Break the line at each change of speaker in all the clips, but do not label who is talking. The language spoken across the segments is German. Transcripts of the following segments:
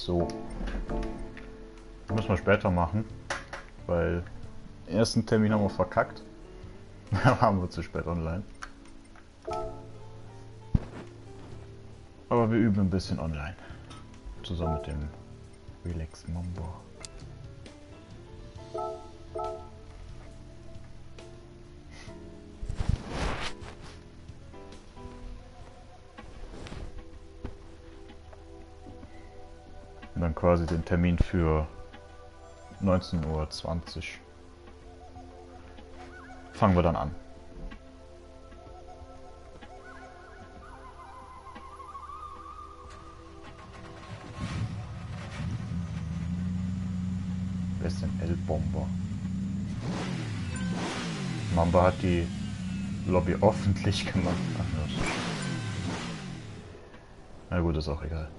So. Müssen wir später machen, weil den ersten Termin haben wir verkackt. Da waren wir zu spät online. Aber wir üben ein bisschen online. Zusammen mit dem Relax Mambo. Und dann quasi den Termin für 19:20 Uhr. Fangen wir dann an. Wer ist denn L-Bomber? Mamba hat die Lobby öffentlich gemacht. Na gut, ist auch egal.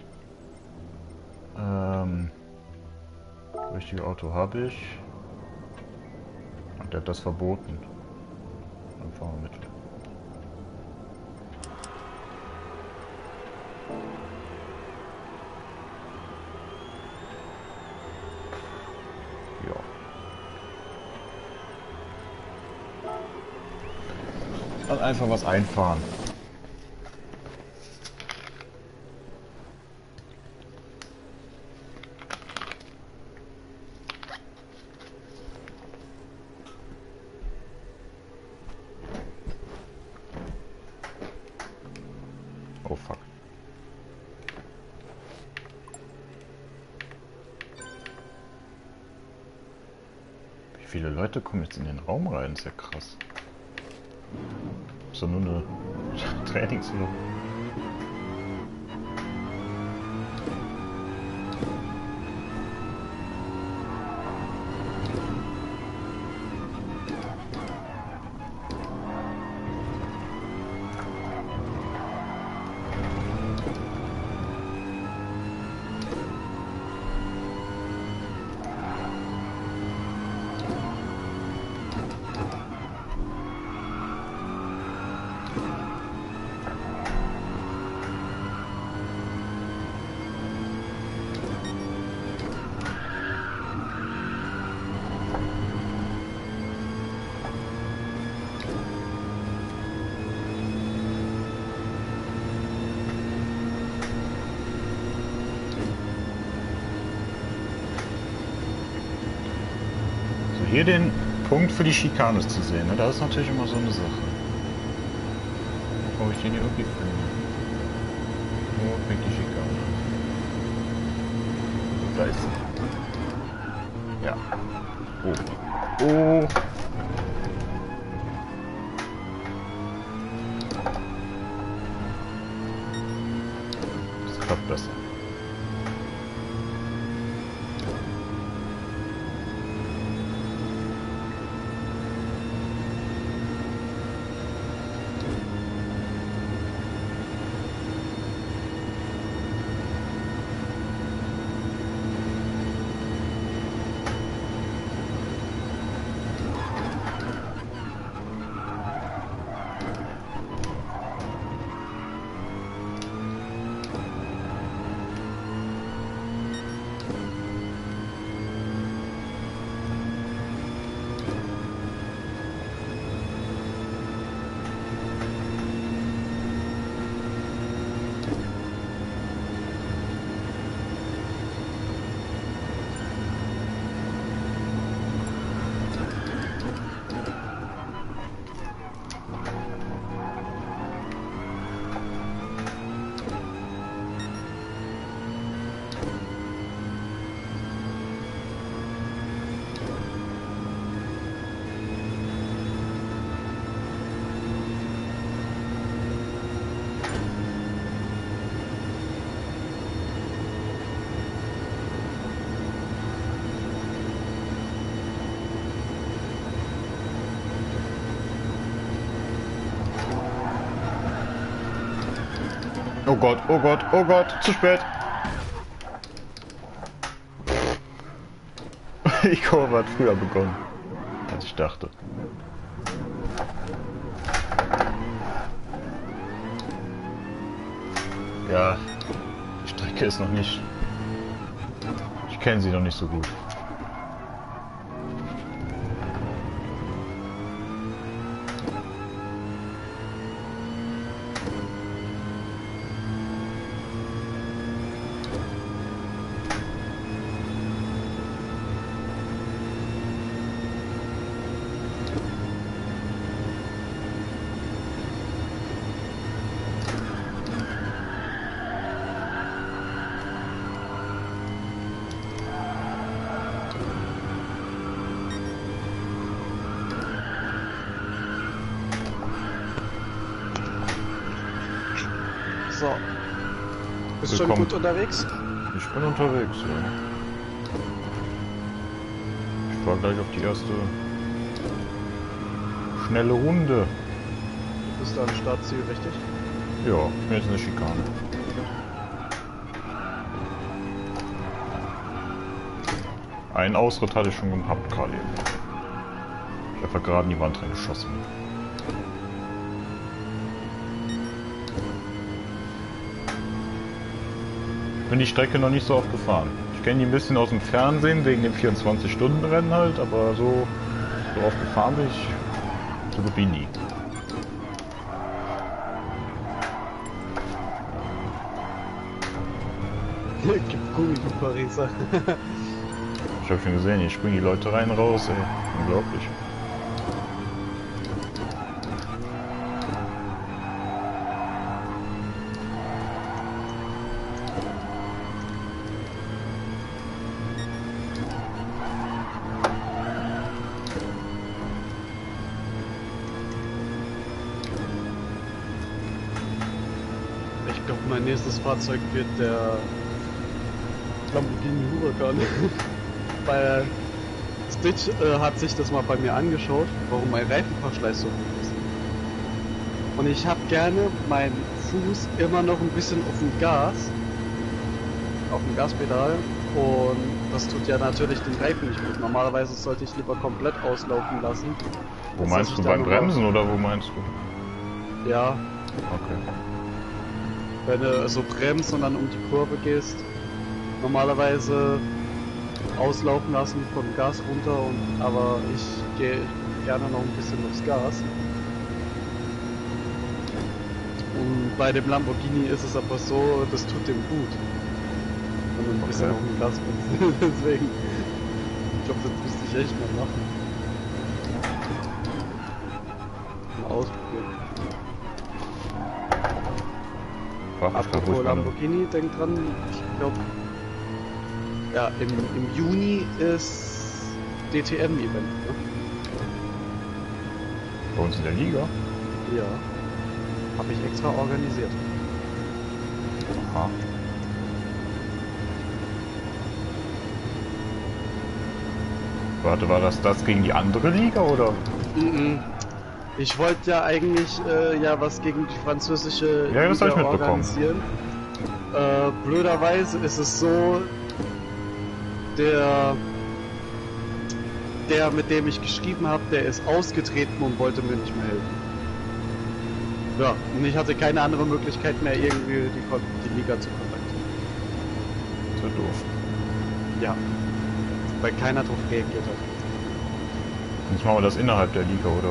Richtige Auto habe ich. Und der hat das verboten. Dann fahren wir mit. Ja. Dann einfach was einfahren. Oh fuck. Wie viele Leute kommen jetzt in den Raum rein? Ist ja krass. Ist doch nur eine Trainingslob. Hier den Punkt für die Schikane zu sehen, ne? Das ist natürlich immer so eine Sache. Ob ich den hier irgendwie finde. Wo fängt die Schikane an? Da ist sie. Ja. Oh. Oh. Das klappt besser. Oh Gott, oh Gott, oh Gott, zu spät. Die Kurve hat früher begonnen, als ich dachte. Ja, die Strecke ist noch nicht kenne sie noch nicht so gut.
So. Bist du schon
Willkommen.
gut unterwegs?
Ich bin unterwegs, ja. Ich fahr gleich auf die erste schnelle Runde.
Du bist am Startziel, richtig?
Ja, ich bin jetzt in der Schikane. Einen Ausritt hatte ich schon gehabt gerade eben. Ich habe gerade in die Wand reingeschossen. Ich bin die Strecke noch nicht so oft gefahren. Ich kenne die ein bisschen aus dem Fernsehen, wegen dem 24-Stunden-Rennen halt, aber so oft gefahren bin ich so gut wie nie.
Gibt Gummi für Pariser.
Ich habe schon gesehen, hier springen die Leute rein raus, ey. Unglaublich.
Ich glaube, mein nächstes Fahrzeug wird der Lamborghini Huracan. Weil Stitch hat sich das mal bei mir angeschaut, warum mein Reifenverschleiß so gut ist. Und ich habe gerne meinen Fuß immer noch ein bisschen auf dem Gaspedal. Und das tut ja natürlich den Reifen nicht gut. Normalerweise sollte ich lieber komplett auslaufen lassen.
Wo meinst du, beim Bremsen oder wo meinst du?
Ja,
Okay.
wenn du so bremst und dann um die Kurve gehst, normalerweise auslaufen lassen vom Gas runter, aber ich gehe gerne noch ein bisschen aufs Gas. Und bei dem Lamborghini ist es aber so, das tut dem gut, wenn du ein bisschen auf dem Gas bist. Deswegen, ich glaube, das müsste ich echt mal machen. Mal ausprobieren. Apropos Lamborghini, denk dran, ich glaube, ja, im Juni ist DTM-Event, ne?
Bei uns in der Liga?
Ja. Habe ich extra organisiert.
Aha. Warte, war das gegen die andere Liga oder?
Ich wollte ja eigentlich ja was gegen die französische
Ja, das
Liga
hab ich mitbekommen.
organisieren. Blöderweise ist es so, der mit dem ich geschrieben habe, der ist ausgetreten und wollte mir nicht mehr helfen. Ja, und ich hatte keine andere Möglichkeit mehr, irgendwie die Liga zu kontaktieren.
So doof.
Ja, weil keiner drauf reagiert hat.
Jetzt machen wir das innerhalb der Liga, oder?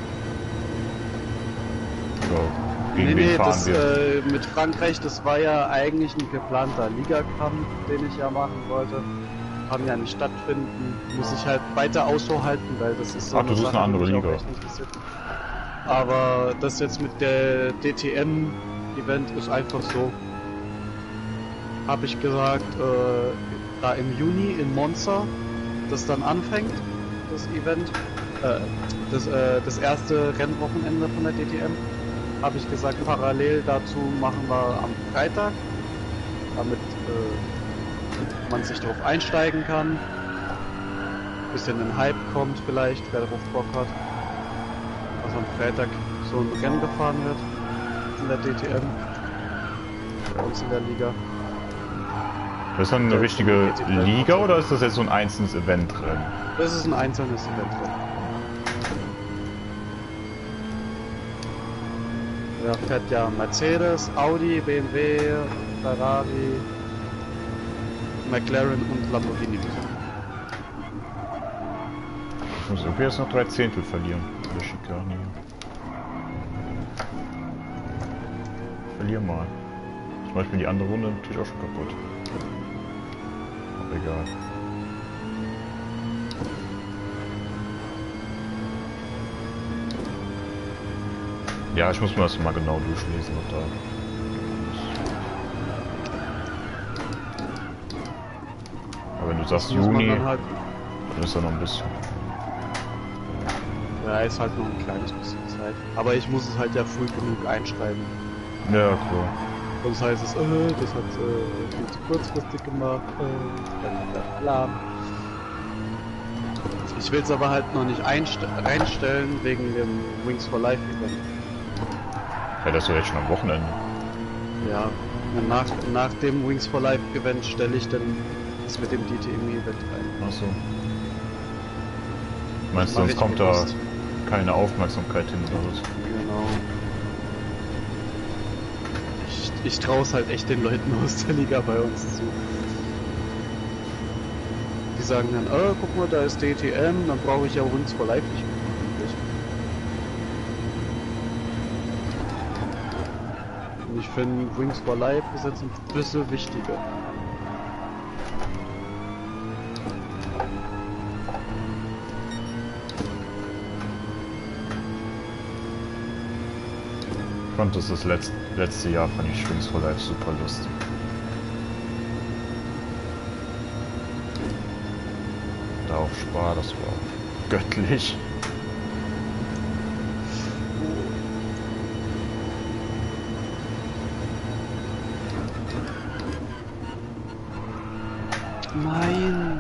Oder gegen wen fahren
das
wir?
mit Frankreich, das war ja eigentlich ein geplanter Ligakampf, den ich ja machen wollte. Kann ja nicht stattfinden. Muss ich halt weiter Ausschau halten, weil das ist so
Ach, das ist eine andere
die mich
Liga.
auch echt interessiert. Aber das jetzt mit der DTM-Event ist einfach so. Habe ich gesagt, da im Juni in Monza das dann anfängt, das Event, das erste Rennwochenende von der DTM, habe ich gesagt, parallel dazu machen wir am Freitag, damit man sich darauf einsteigen kann, bisschen in Hype kommt vielleicht, wer darauf Bock hat, dass am Freitag so ein Rennen gefahren wird in der DTM, bei uns in der Liga.
Das ist dann eine richtige Liga oder ist das jetzt so ein einzelnes Event drin?
Das ist ein einzelnes Event drin. Da fährt ja Mercedes, Audi, BMW, Ferrari, McLaren und Lamborghini bekommen.
Ich muss irgendwie jetzt noch 3 Zehntel verlieren. Der Schikane. Verlier mal. Zum Beispiel die andere Runde natürlich auch schon kaputt. Aber egal. Ja, ich muss mir das mal genau durchlesen, was da ist. Aber wenn du sagst
Das muss man
Juni,
dann halt,
dann ist da noch ein bisschen.
ja, ist halt noch ein kleines bisschen Zeit. Aber ich muss es halt ja früh genug einschreiben.
Ja, klar.
Sonst heißt es, das hat viel zu kurzfristig gemacht, bla. Ich will es aber halt noch nicht reinstellen wegen dem Wings for Life Event.
Ja, das ist doch jetzt schon am Wochenende.
Ja, und nach dem Wings for Life Event stelle ich dann das mit dem DTM Event rein.
Achso. Meinst du,
Mach
sonst
ich
kommt
bewusst.
da keine Aufmerksamkeit hin oder was?
Genau. Ich traue es halt echt den Leuten aus der Liga bei uns zu. Die sagen dann, guck mal, da ist DTM, dann brauche ich ja Wings for Life nicht mehr. Und ich finde, Wings for Life ist jetzt ein bisschen wichtiger.
Ich fand das letzte Jahr fand ich Wings for Life super lustig. Da auf Spa, das war göttlich.
Nein!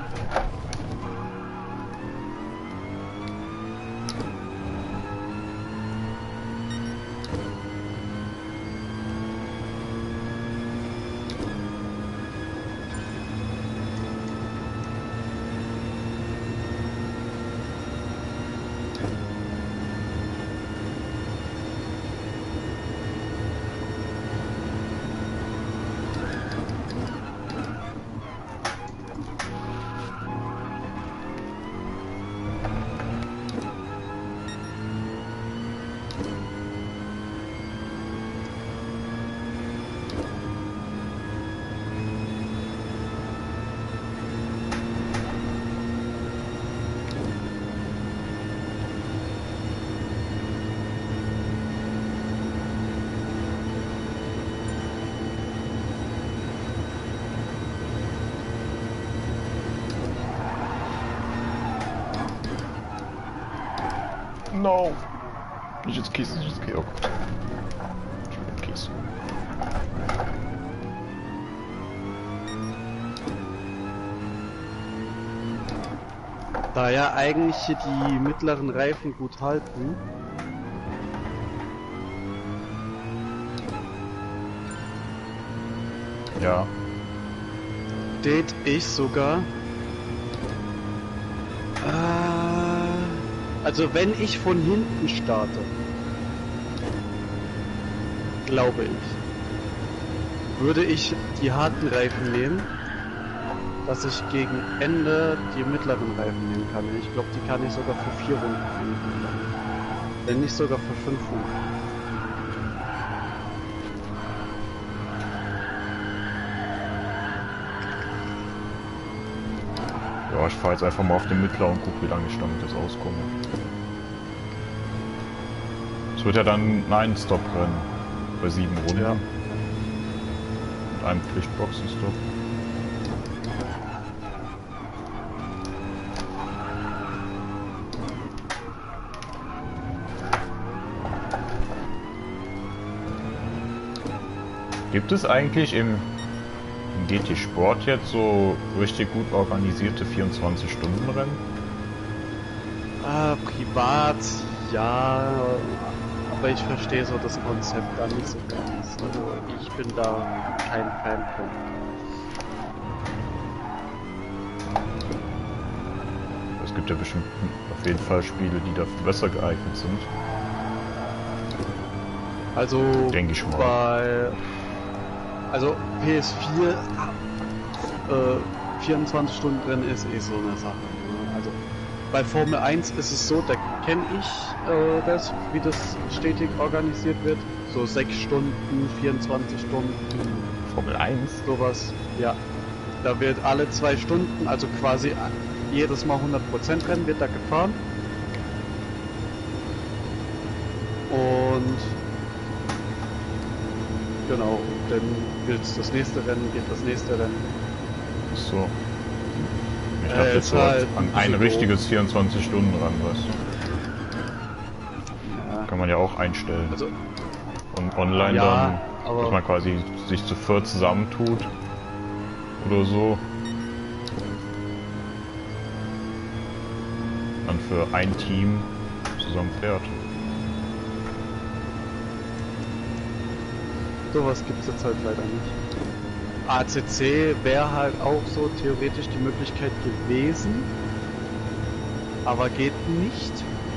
No! Nicht ins Kies, nicht ins Kies. Oh Gott. Ich bin im Kies.
Da ja eigentlich hier die mittleren Reifen gut halten,
Ja.
tät ich sogar. Also wenn ich von hinten starte, glaube ich, würde ich die harten Reifen nehmen, dass ich gegen Ende die mittleren Reifen nehmen kann. Ich glaube, die kann ich sogar für 4 Runden finden. Wenn nicht sogar für 5 Runden.
Ja, ich fahre jetzt einfach mal auf den Mittler und gucke, wie lange ich damit jetzt auskomme. Es wird ja dann ein Stop-Rennen bei 7 Runden.
Ja.
Mit einem Pflichtboxenstopp. Gibt es eigentlich im GT Sport jetzt so richtig gut organisierte 24-Stunden-Rennen?
Privat, ja, aber ich verstehe so das Konzept da nicht so ganz. Also ich bin da kein Fan von.
Es gibt ja bestimmt auf jeden Fall Spiele, die dafür besser geeignet sind.
Also
Denke ich mal.
Also PS4 24-Stunden-Rennen ist eh so eine Sache. Ne? Also bei Formel 1 ist es so, da kenne ich das, wie das stetig organisiert wird. So 6 Stunden, 24 Stunden.
Formel 1?
Sowas, ja. Da wird alle 2 Stunden, also quasi jedes Mal 100% Rennen wird da gefahren. Und genau, dann wird das nächste Rennen, geht das nächste Rennen.
So. Ich dachte jetzt so
halt
an ein richtiges 24 Stunden ran, weißt du.
Ja.
Kann man ja auch einstellen.
Also,
Und online
ja,
dann,
aber
dass man quasi sich zu viert zusammentut. Oder so. Dann für ein Team zusammen fährt.
sowas gibt es jetzt halt leider nicht. ACC wäre halt auch so theoretisch die Möglichkeit gewesen, aber geht nicht.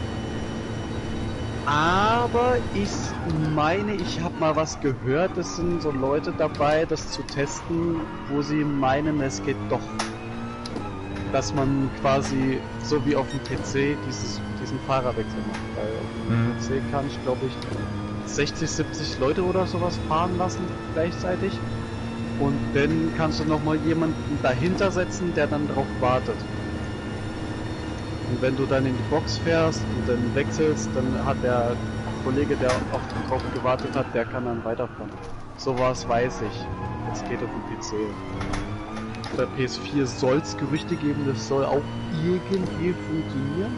Aber ich meine, ich habe mal was gehört, es sind so Leute dabei, das zu testen, wo sie meinen, es geht doch. Dass man quasi, so wie auf dem PC, diesen Fahrerwechsel macht. Weil auf dem PC kann ich, glaube ich, 60, 70 Leute oder sowas fahren lassen gleichzeitig. Und dann kannst du nochmal jemanden dahinter setzen, der dann drauf wartet. Und wenn du dann in die Box fährst und dann wechselst, dann hat der Kollege, der auch drauf gewartet hat, der kann dann weiterfahren. Sowas weiß ich. Es geht auf dem PC. Bei PS4 soll es Gerüchte geben, das soll auch irgendwie funktionieren.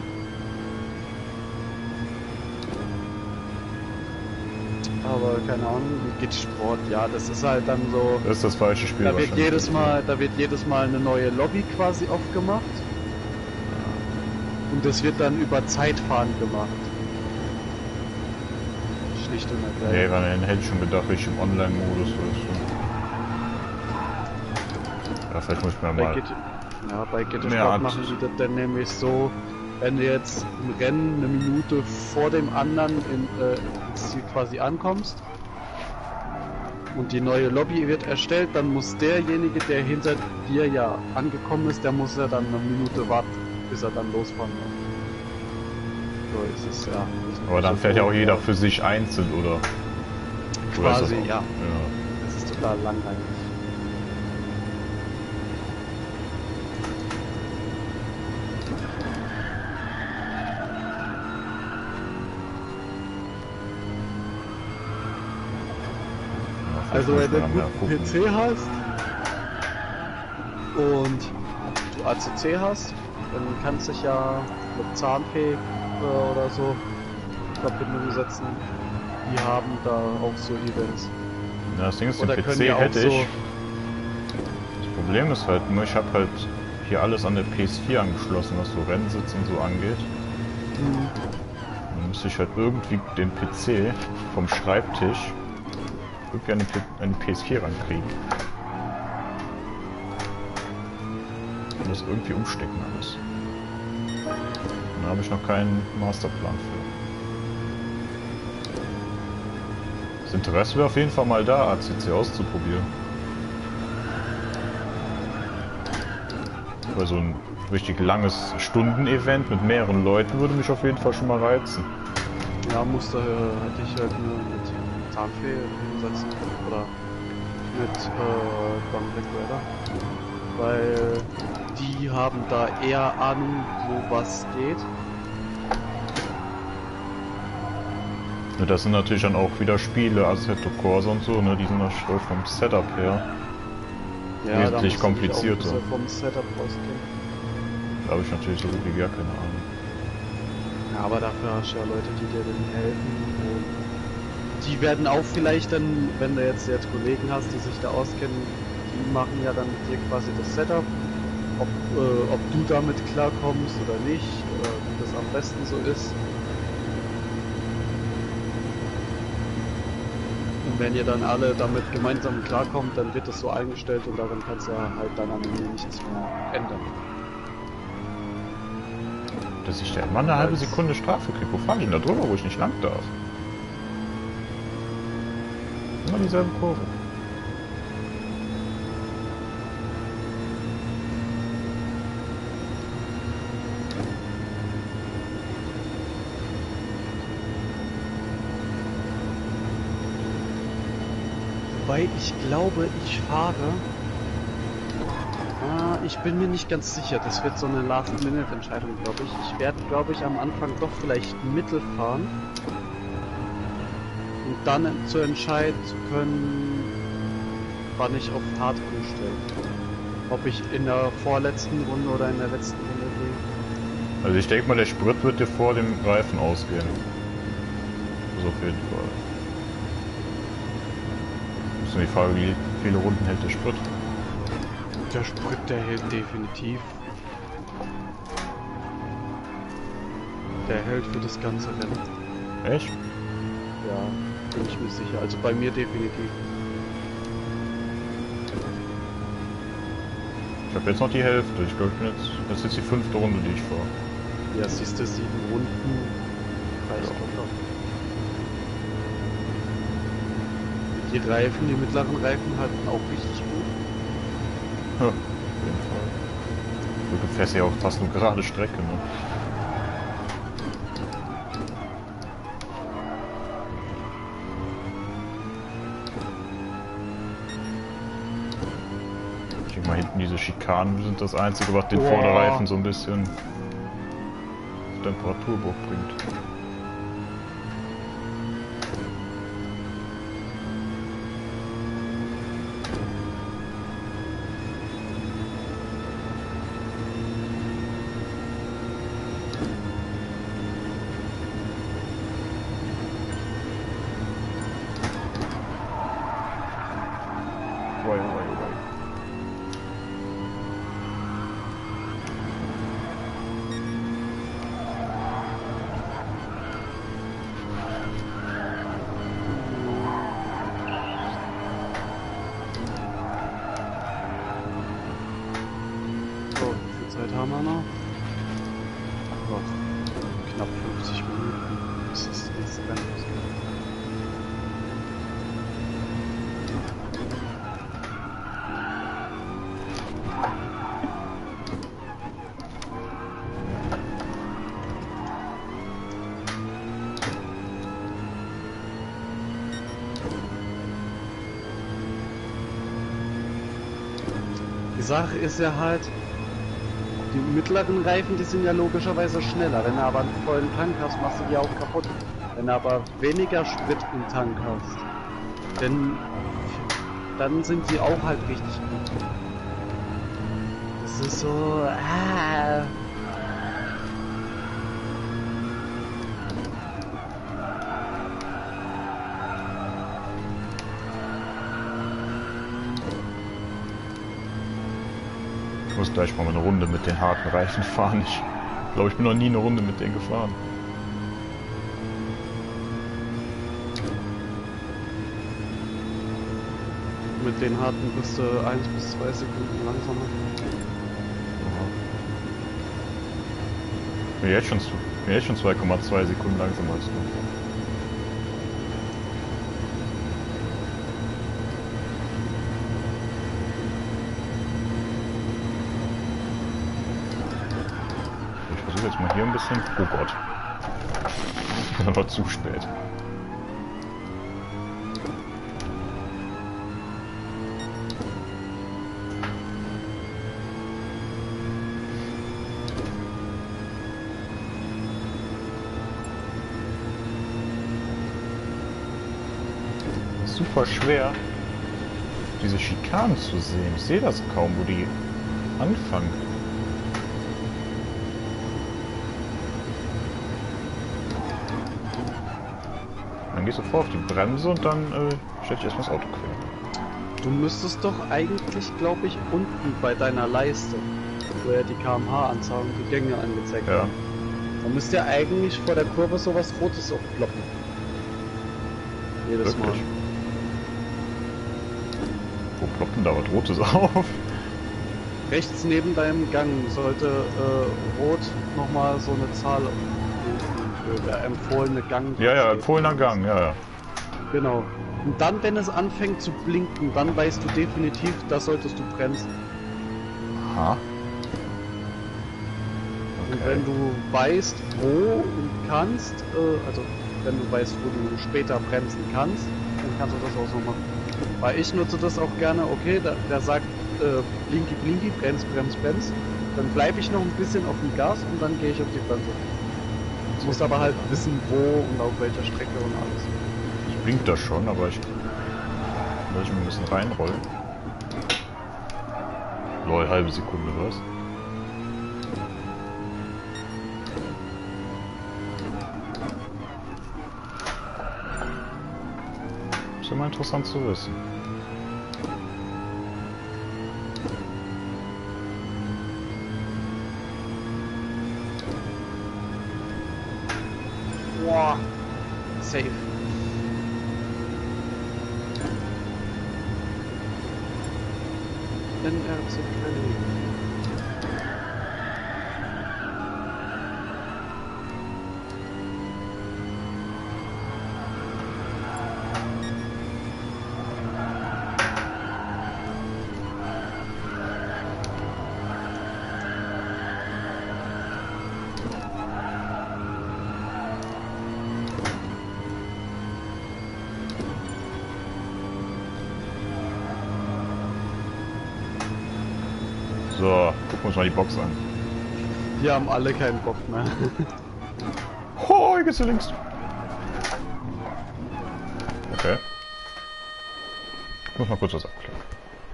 Aber keine Ahnung, wie geht Sport? Ja, das ist halt dann so.
Das ist das falsche Spiel.
Da wird jedes Mal eine neue Lobby quasi aufgemacht. Und das wird dann über Zeitfahren gemacht. Schlicht und ergreifend.
Nee, man hätte schon gedacht, ich im Online-Modus weißt du. Ja, vielleicht muss ich mir mal.
Bei GT
mehr
Sport machen die das dann nämlich so, wenn du jetzt im Rennen eine Minute vor dem anderen ins Ziel quasi ankommst und die neue Lobby wird erstellt, dann muss derjenige, der hinter dir ja angekommen ist, der muss ja dann eine Minute warten, bis er dann losfahren kann. So ist es ja.
Aber dann fährt ja auch jeder für sich einzeln, oder?
Quasi, ja.
Ja.
Das ist total langweilig. Also wenn du einen guten PC hast und du ACC hast, dann kannst du dich ja mit Zahnfee oder so in Verbindung setzen. Die haben da auch so Events.
Ja, das Ding ist, den
Oder
PC
können die auch
hätte
so-
ich. Das Problem ist halt nur, ich habe halt hier alles an der PS4 angeschlossen, was so Rennsitz und so angeht. Dann müsste ich halt irgendwie den PC vom Schreibtisch irgendwie an die PS4 rankriegen. Ich muss irgendwie umstecken alles. Da habe ich noch keinen Masterplan für. Das Interesse wäre auf jeden Fall mal da, ACC auszuprobieren. Weil so ein richtig langes Stunden-Event mit mehreren Leuten würde mich auf jeden Fall schon mal reizen.
Ja, hätte ich halt nur mit Zahnfee hinsetzen oder mit Don Recuerda, weil die haben da eher Ahnung, wo was geht.
Ja, das sind natürlich dann auch wieder Spiele, Assetto Corsa und so, ne? Die sind natürlich vom Setup her wesentlich
da musst du dich auch
komplizierter.
ein bisschen vom Setup auskennen.
Da habe ich natürlich so gut wie gar keine Ahnung.
Ja, aber dafür hast du ja Leute, die dir dann helfen. Und die werden auch vielleicht dann, wenn du jetzt Kollegen hast, die sich da auskennen, die machen ja dann mit dir quasi das Setup. Ob du damit klarkommst oder nicht, wie das am besten so ist. Und wenn ihr dann alle damit gemeinsam klarkommt, dann wird das so eingestellt und daran kannst du halt dann am Ende nichts mehr ändern.
Dass ich da immer eine halbe Sekunde Strafe kriege. Wo fahre ich denn da drüber, wo ich nicht lang darf? Immer dieselbe Kurve.
Wobei ich glaube, ich fahre... ich bin mir nicht ganz sicher. Das wird so eine Last-Minute-Entscheidung, glaube ich. Ich werde, glaube ich, am Anfang doch vielleicht Mittel fahren. Und dann zu entscheiden zu können, wann ich auf Hard umstelle. Ob ich in der vorletzten Runde oder in der letzten Runde gehe.
Also ich denke mal, der Sprit wird dir vor dem Reifen ausgehen. Das auf jeden Fall. Das ist nur die Frage, wie viele Runden hält der Sprit?
Der Sprit, der hält definitiv. Der hält für das ganze Rennen.
Echt?
Ja, bin ich mir sicher. Also bei mir definitiv.
Ich habe jetzt noch die Hälfte. Ich glaube, das ist jetzt die 5. Runde, die ich fahre.
Ja, siehst du, 7 Runden. Reicht locker. Die Reifen, die mittleren Reifen halten auch richtig gut.
Ja, auf jeden Fall. Du fährst ja auch fast nur gerade Strecke, ne? Ich denke mal, hinten diese Schikanen sind das Einzige, was den Vorderreifen so ein bisschen Temperaturbruch bringt.
Haben wir noch? Noch knapp 50 Minuten. Das ist das nächste Rennen. Die Sache ist ja halt, die mittleren Reifen, die sind ja logischerweise schneller. Wenn du aber einen vollen Tank hast, machst du die auch kaputt. Wenn du aber weniger Sprit im Tank hast, dann sind die auch halt richtig gut. Das ist so...
Ich muss gleich mal eine Runde mit den harten Reifen fahren. Ich glaube, ich bin noch nie eine Runde mit denen gefahren.
Mit den harten bist du 1 bis 2 Sekunden langsamer.
Ich bin jetzt schon 2,2 Sekunden langsamer als du. Jetzt mal hier ein bisschen. Oh Gott. Das war zu spät. Super schwer, diese Schikanen zu sehen. Ich sehe das kaum, wo die anfangen. Dann gehst du vor auf die Bremse und dann stell dich erstmal das Auto quer.
Du müsstest doch eigentlich, glaube ich, unten bei deiner Leiste, wo ja die kmh-Anzahl und die Gänge angezeigt werden, da müsste ja eigentlich vor der Kurve sowas Rotes aufploppen. Jedes Mal.
Wo ploppt denn da was Rotes auf?
Rechts neben deinem Gang sollte rot nochmal so eine Zahl für der empfohlene Gang.
Ja, empfohlener Gang, ja.
Genau. Und dann, wenn es anfängt zu blinken, dann weißt du definitiv, da solltest du bremsen.
Aha.
Okay. Und wenn du weißt, wo und kannst, also wenn du weißt, wo du später bremsen kannst, dann kannst du das auch so machen. Weil ich nutze das auch gerne, okay, der sagt blinky blinky, bremst, bremst, bremst. Dann bleibe ich noch ein bisschen auf dem Gas und dann gehe ich auf die Bremse. Ich muss aber halt wissen, wo und auf welcher Strecke und alles.
Ich blinkt das schon, aber ich muss ich ein bisschen reinrollen. Lol, halbe Sekunde, was? Ist immer interessant zu wissen.
Boah, safe. NRC Kelly.
So, gucken wir uns mal die Box an.
Die haben alle keinen Bock mehr.
Oh, hier geht's hier links. Okay. Ich muss mal kurz was abklären.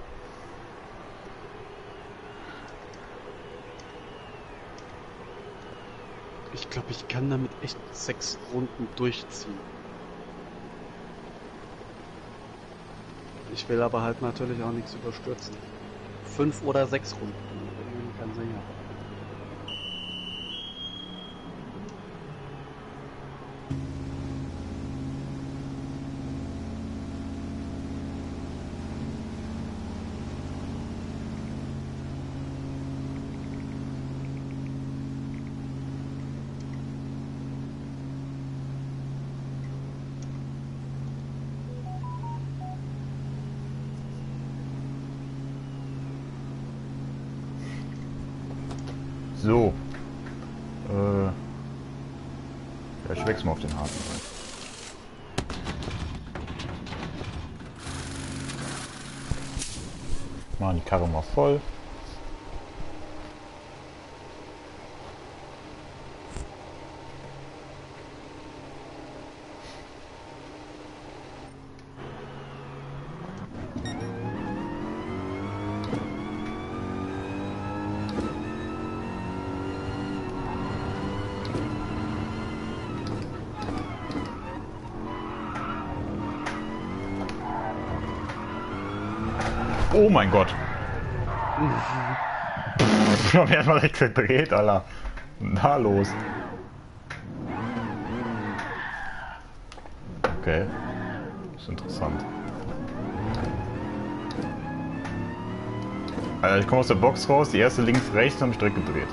Ich glaube, ich kann damit echt 6 Runden durchziehen. Ich will aber halt natürlich auch nichts überstürzen. 5 oder 6 Runden. Kann sein, ja.
So. Ja, ich wechsle mal auf den Haken rein. Machen die Karre mal voll. Oh mein Gott. Ich hab mich erstmal direkt verdreht, Alter. Na los. Okay. Das ist interessant. Alter, ich komme aus der Box raus, die erste links, rechts, und hab mich direkt gedreht.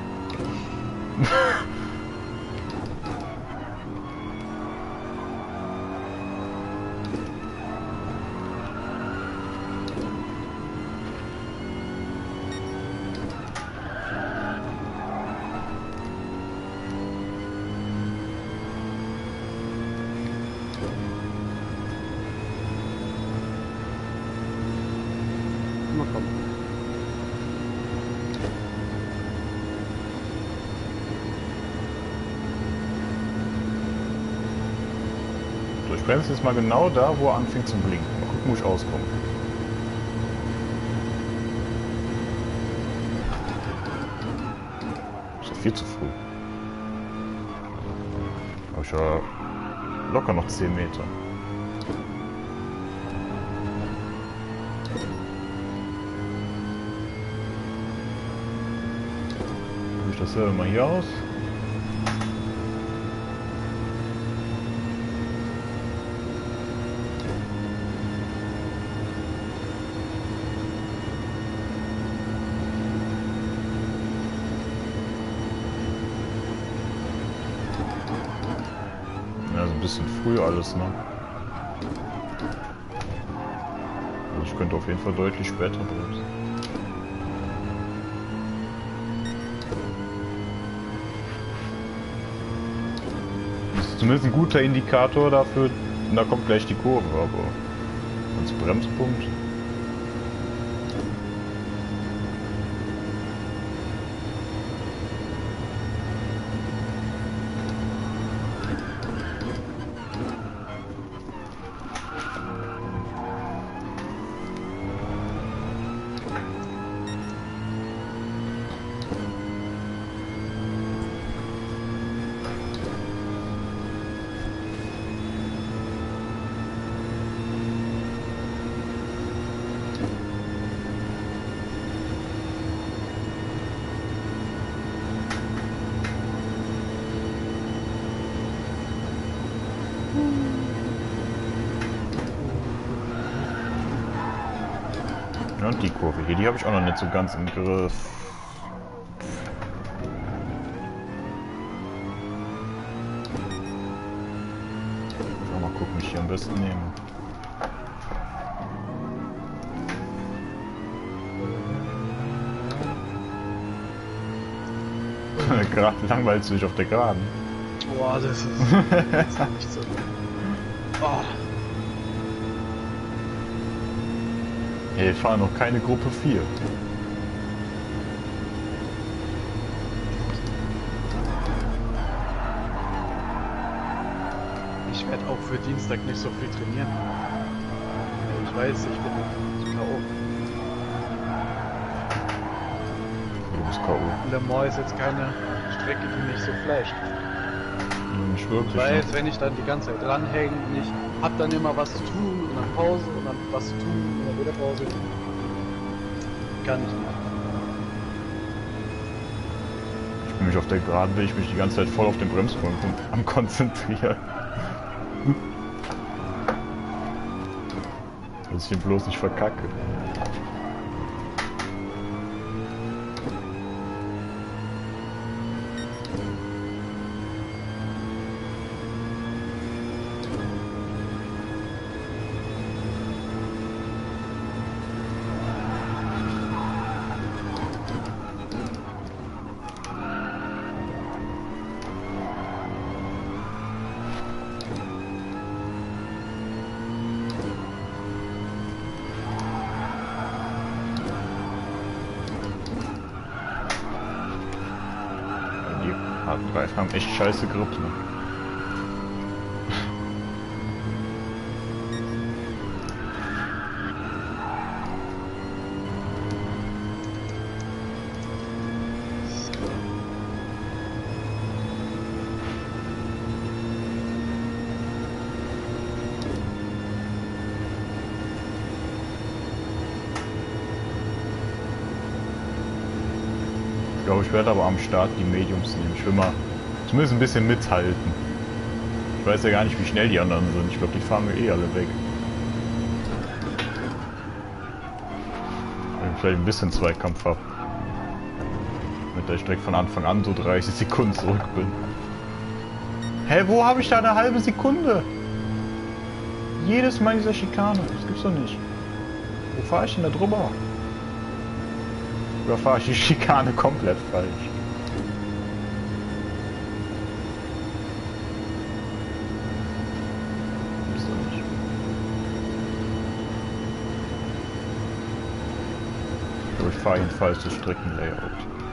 Mal kommen.
So, ich bremse jetzt mal genau da, wo er anfängt zu blinken. Mal gucken, wo ich auskomme. Das ist ja viel zu früh. Habe ich ja locker noch 10 Meter. Probiere ich dasselbe mal hier aus. Ja, so ein bisschen früh alles, ne? Also ich könnte auf jeden Fall deutlich später bremsen. Das ist zumindest ein guter Indikator dafür, da kommt gleich die Kurve, aber als Bremspunkt. Ja, und die Kurve hier, die habe ich auch noch nicht so ganz im Griff. Mal gucken, wie ich hier am besten nehme. Gerade langweilt sich auf der Geraden.
Boah, das ist nicht so. Oh.
Hey, ich fahre noch keine Gruppe 4.
Ich werde auch für Dienstag nicht so viel trainieren. Ich weiß, ich bin K.O.
Du bist K.O.
Le Mans ist jetzt keine Strecke, die mich so flasht.
Nicht wirklich.
Ich weiß, wenn ich dann die ganze Zeit dranhänge und ich hab dann immer was zu tun und dann Pause und dann was zu tun und dann wieder Pause. Kann ich nicht.
Ich bin mich auf der Geraden, bin ich mich die ganze Zeit voll auf den Bremspunkt am konzentrieren. Dass ich ihn bloß nicht verkacke. Reifen haben echt scheiße Grip, ne? Ich glaube, ich werde aber am Start die Mediums nehmen. Ich will mal zumindest ein bisschen mithalten. Ich weiß ja gar nicht, wie schnell die anderen sind. Ich glaube, die fahren mir eh alle weg. Wenn ich vielleicht ein bisschen Zweikampf habe. Mit der ich direkt von Anfang an so 30 Sekunden zurück bin. Hä, wo habe ich da eine halbe Sekunde? Jedes Mal dieser Schikane. Das gibt's doch nicht. Wo fahre ich denn da drüber? Oder fahre ich die Schikane komplett falsch? Gibt's doch nicht. Ich glaube, ich fahre jedenfalls das Streckenlayout.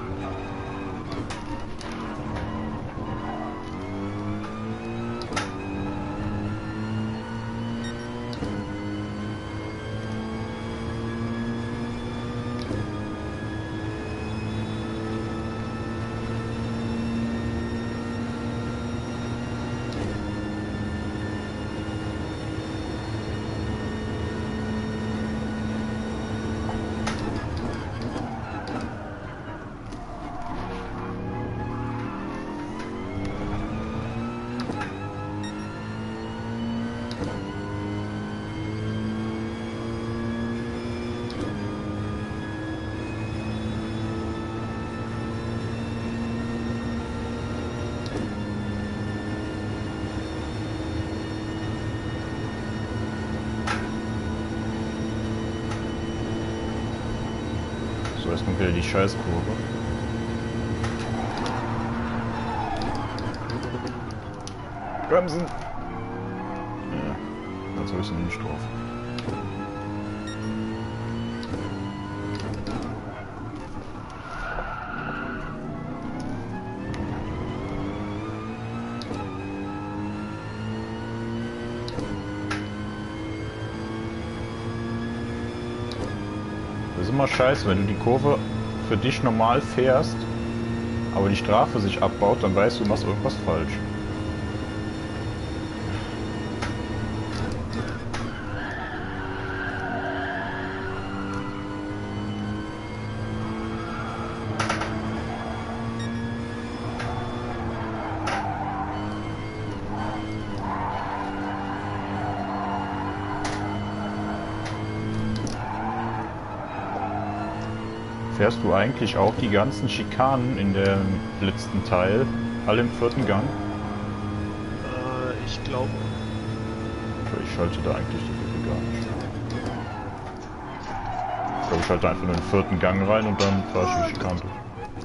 So, jetzt kommt wieder die Scheißkurve. Bremsen! Ja, dazu ist er nicht drauf. ist immer scheiße, wenn du die Kurve für dich normal fährst, aber die Strafe sich abbaut, dann weißt du, du machst irgendwas falsch. Fährst du eigentlich auch die ganzen Schikanen in dem letzten Teil, alle im 4. Gang?
Ich glaube.
Ich schalte da eigentlich die Hilfe gar nicht. Ich glaube, ich schalte einfach nur den 4. Gang rein und dann fahre ich die Schikanen durch.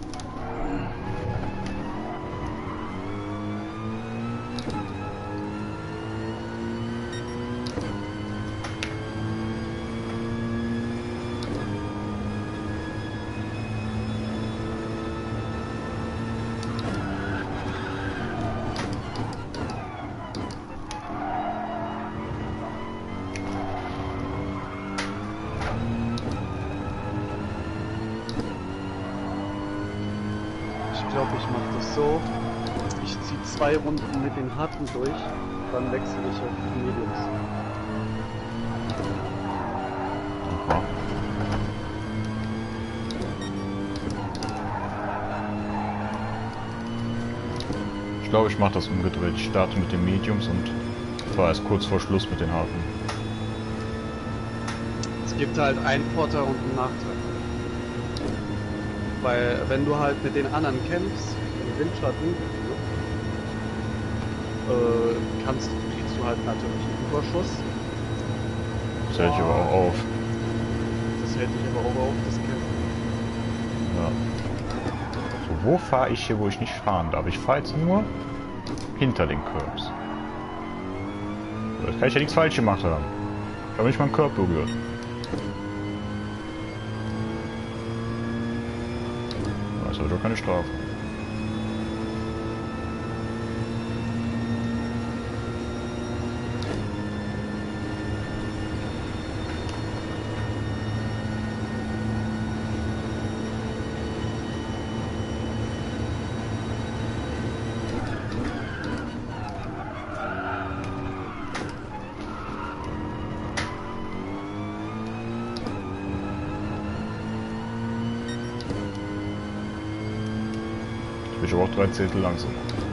Ich glaube, ich mache das so. Ich ziehe 2 Runden mit den Harten durch, dann wechsle ich auf die Mediums.
Aha. Ich glaube, ich mache das umgedreht. Ich starte mit den Mediums und fahre erst kurz vor Schluss mit den Harten.
Es gibt halt einen Vorteil und einen Nachteil. Weil wenn du halt mit den anderen kämpfst, im Windschatten, kriegst du halt natürlich einen Überschuss.
Das hält ich aber auch auf.
Das hält dich aber auch auf, das Kämpfen.
Ja. So, wo fahre ich hier, wo ich nicht fahren darf? Ich fahre jetzt nur hinter den Curbs. Da kann ich ja nichts falsch gemacht haben. Ich habe nicht mal einen Curb berührt. Das ist doch keine Strafe. Ich bin aber auch 3 Zehntel langsam.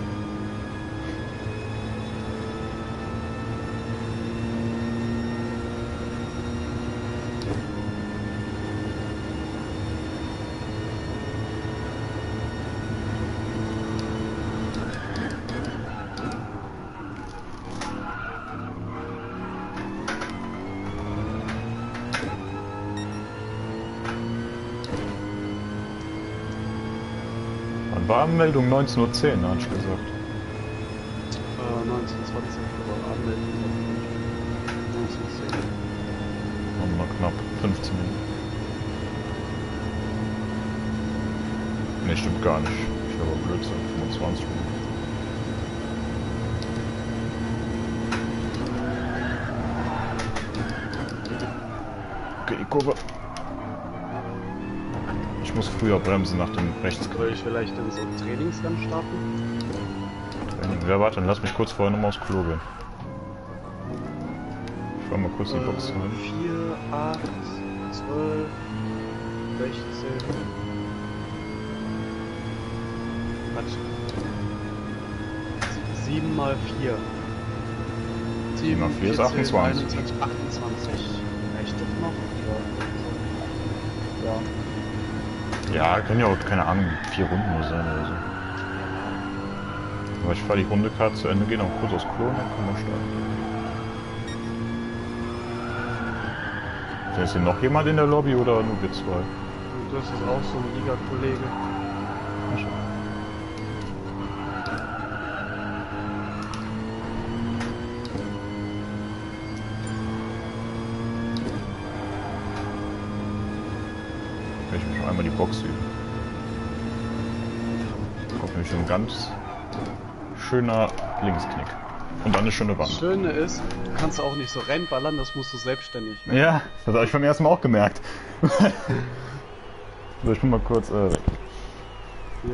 War Anmeldung 19:10 Uhr, hatte ich gesagt.
1920, aber Anmeldung 1910.
Noch knapp 15 Minuten. Ne, stimmt gar nicht. Ich habe Blödsinn, 25 Minuten. Okay, die Kurve. Ich muss früher bremsen nach dem Rechtskreuz.
Soll ich vielleicht in so ein Trainingsrennen starten?
Ja, warte, dann lass mich kurz vorher nochmal aufs Klo gehen. Ich fahr mal kurz in die Box rein.
4, 8, 12, 16. Quatsch. 7 mal 4.
7 mal 4 ist 28.
21, 28. Reicht das noch? Ja.
Ja, können ja auch, keine Ahnung, 4 Runden nur sein oder so. Aber ich fahre die Rundekarte zu Ende, gehe noch kurz aufs Klo und dann können wir starten. Ist hier noch jemand in der Lobby oder nur wir 2?
Das ist auch so ein Liga-Kollege.
Ich muss noch einmal die Box üben. Kommt nämlich ein ganz schöner Linksknick. Und dann eine schöne
Das
Wand.
Schöne ist, du kannst auch nicht so reinballern, das musst du selbstständig.
Ja, das habe ich beim ersten Mal auch gemerkt. So, ich bin mal kurz weg.
Ja.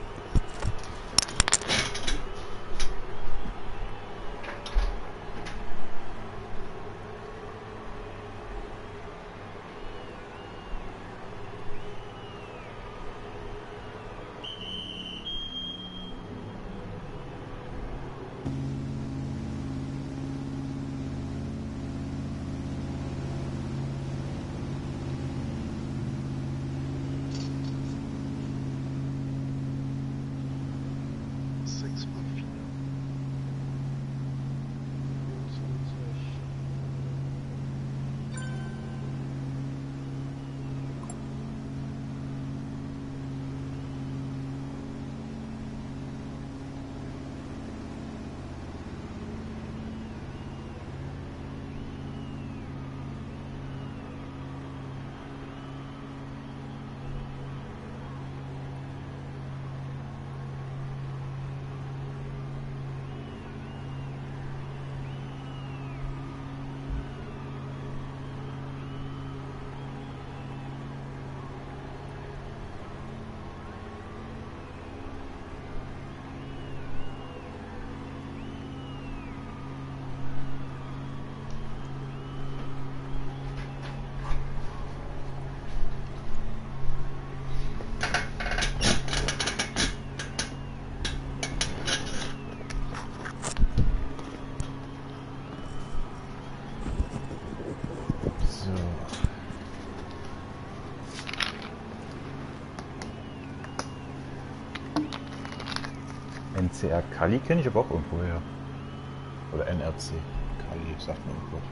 NCR Kali kenne ich aber auch irgendwo her. Oder NRC Kali, sagt man irgendwas.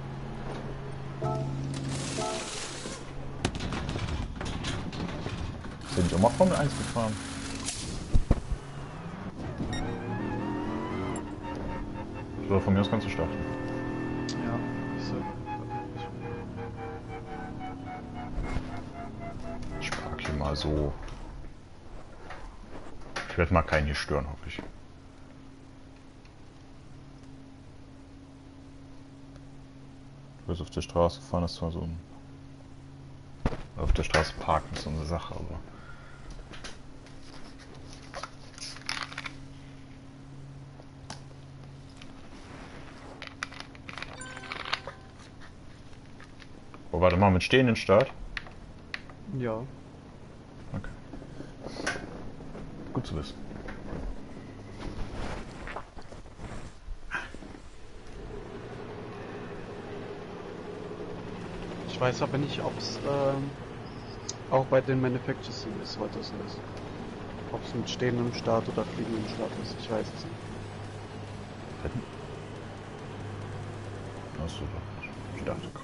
Sind ich auch mal Formel 1 gefahren? Oder von mir aus kannst du starten.
Ja, so.
Ich park hier mal so. Ich werde mal keinen hier stören, hoffe ich. Du bist auf der Straße fahren, ist zwar so ein... Auf der Straße parken ist so eine Sache, aber... Oh, warte mal, mit stehenden Start?
Ja.
Okay. Gut zu wissen.
Ich weiß aber nicht, ob es auch bei den Manufacturer Series heute so ist. Ob es mit stehendem Start oder fliegendem Start ist, ich weiß es nicht.
Achso, ich dachte gerade.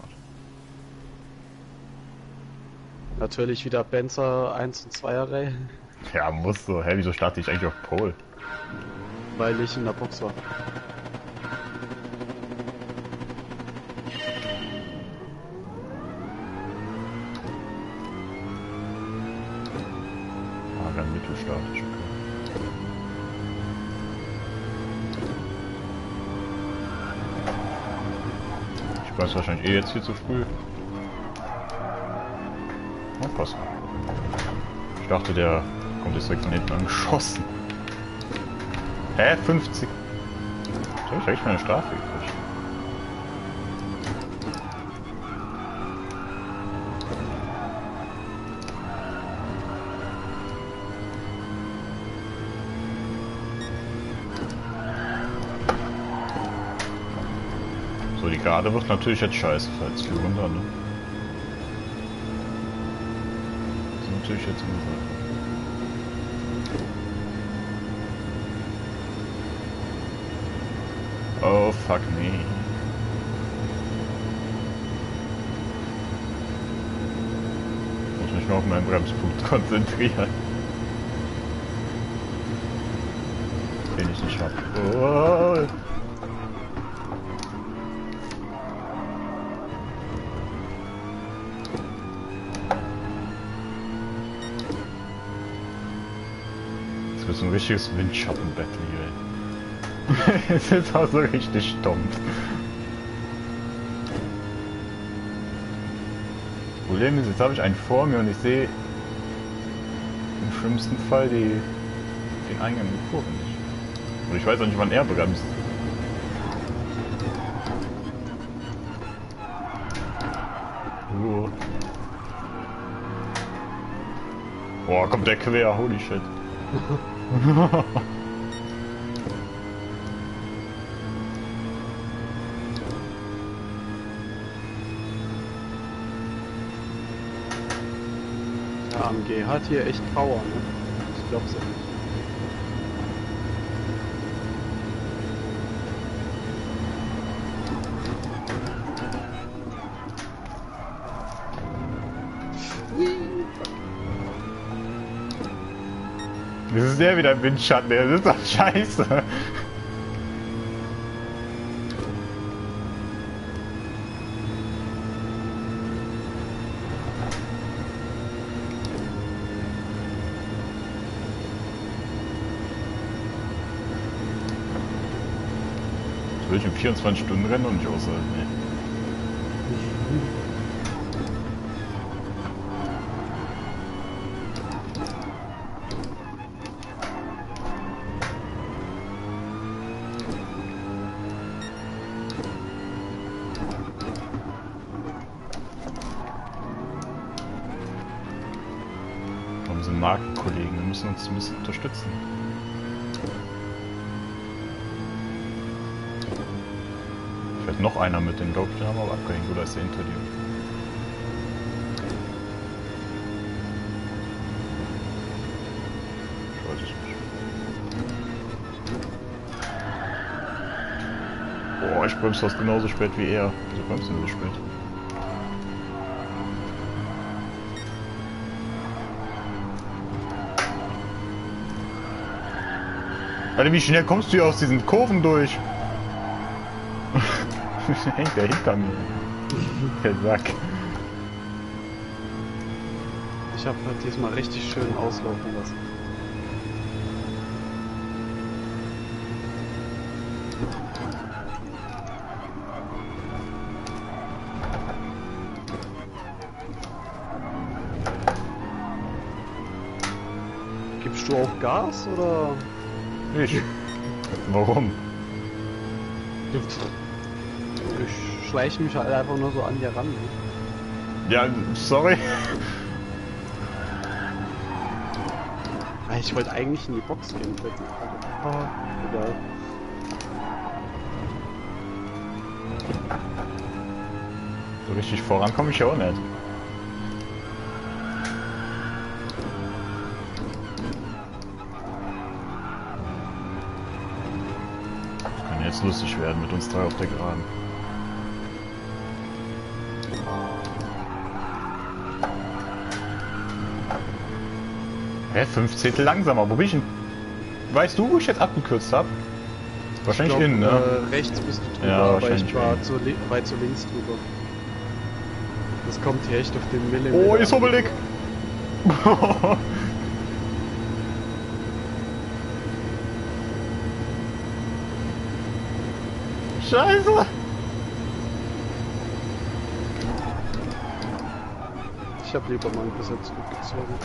Natürlich wieder Benzer 1 und 2er Reihe,
Ja, muss so. Hä, wieso starte ich eigentlich auf Pole?
weil ich in der Box war.
Ah, dann Mittelstart. Ist okay. Ich weiß wahrscheinlich jetzt viel zu früh. Oh, passt. Ich dachte, der kommt jetzt direkt von hinten angeschossen. Hä? 50? Was hab ich eigentlich für eine Strafe gekriegt? So, die Gerade wird natürlich jetzt scheiße, falls 400, ne? Das ist natürlich jetzt eine Sache. Oh, fuck me. Ich muss mich nur auf meinen Bremspunkt konzentrieren. Den ich nicht hab. Oh. Das wird so ein richtiges Windschatten-Battle hier. Es ist auch so richtig stumpf. Das Problem ist, jetzt habe ich einen vor mir und ich sehe im schlimmsten Fall den Eingang der Kurve nicht. Und ich weiß auch nicht, wann er bremst. Boah, kommt der quer, holy shit.
Der AMG hat hier echt Power, ne? Ich glaub's ja nicht.
Das ist der wieder im Windschatten, der ist doch scheiße. Das will ich im 24-Stunden-Rennen noch nicht aushalten, ne? Warum sind Markenkollegen? Wir müssen uns ein bisschen unterstützen. Vielleicht noch einer mit, den glaube ich, den haben wir aber abgehängt, oder ist der hinter dir? Ich weiß es nicht. Boah, ich bremse fast genauso spät wie er. Wieso bremst du denn so spät? Alter, wie schnell kommst du hier aus diesen Kurven durch? Hängt der hinter mir. Der Sack.
Ich habe halt diesmal richtig schön auslaufen lassen. Gibst du auch Gas oder?
Ich? Warum?
Ich schleiche mich halt einfach nur so an dir ran.
Ja, sorry.
Ich wollte eigentlich in die Box gehen. Egal.
So richtig voran komme ich ja auch nicht. Das kann jetzt lustig werden mit uns drei auf der Geraden. Hä? 5 Zehntel langsamer. Wo bin ich denn? Weißt du, wo ich jetzt abgekürzt habe? Wahrscheinlich innen, ne?
Rechts bist du drüber,
Ja,
aber
wahrscheinlich
ich war weit zu links drüber. Das kommt hier echt auf den Millimeter.
Oh, ist hubbelig! Scheiße!
Ich hab lieber mal ein bisschen zurückgezogen.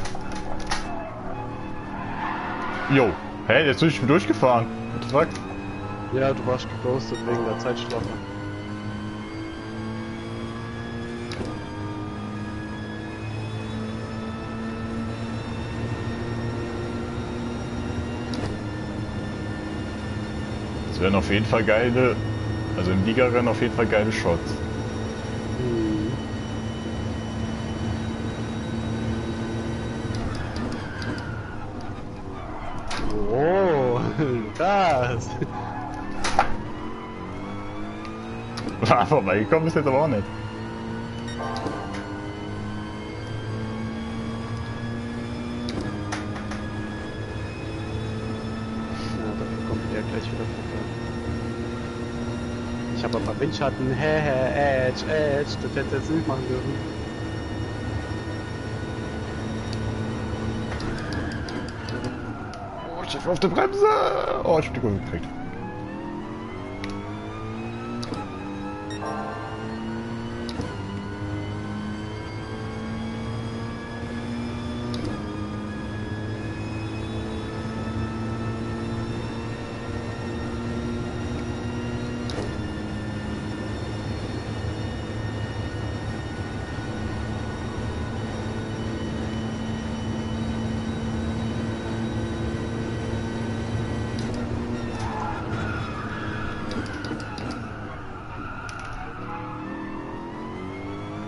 Jo, hey, jetzt bin ich durchgefahren. What the fuck?
Ja, du warst geghostet wegen der Zeitstrafe.
Das wären auf jeden Fall geile, also im Liga-Rennen auf jeden Fall geile Shots.
Oh, das.
Vorbeigekommen ist jetzt aber auch nicht.
Ja, dafür kommt er gleich wieder vorbei. Ich habe aber Windschatten. Edge. Das hätte jetzt nicht machen dürfen.
Oh, ich stehe auf der Bremse! Oh, ich hab die Kurve gekriegt.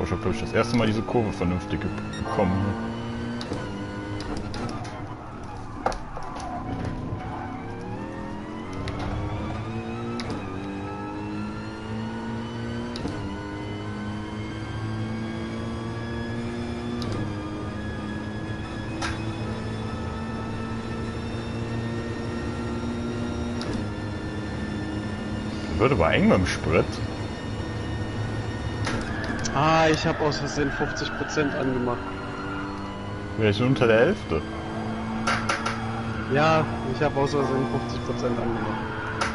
Boah, ich habe, glaube ich, das erste Mal diese Kurve vernünftig bekommen. Wird aber eng mit dem Sprit.
Ah, ich habe aus Versehen 50% angemacht.
Wir sind unter der Hälfte.
Ja, ich habe aus Versehen 50% angemacht.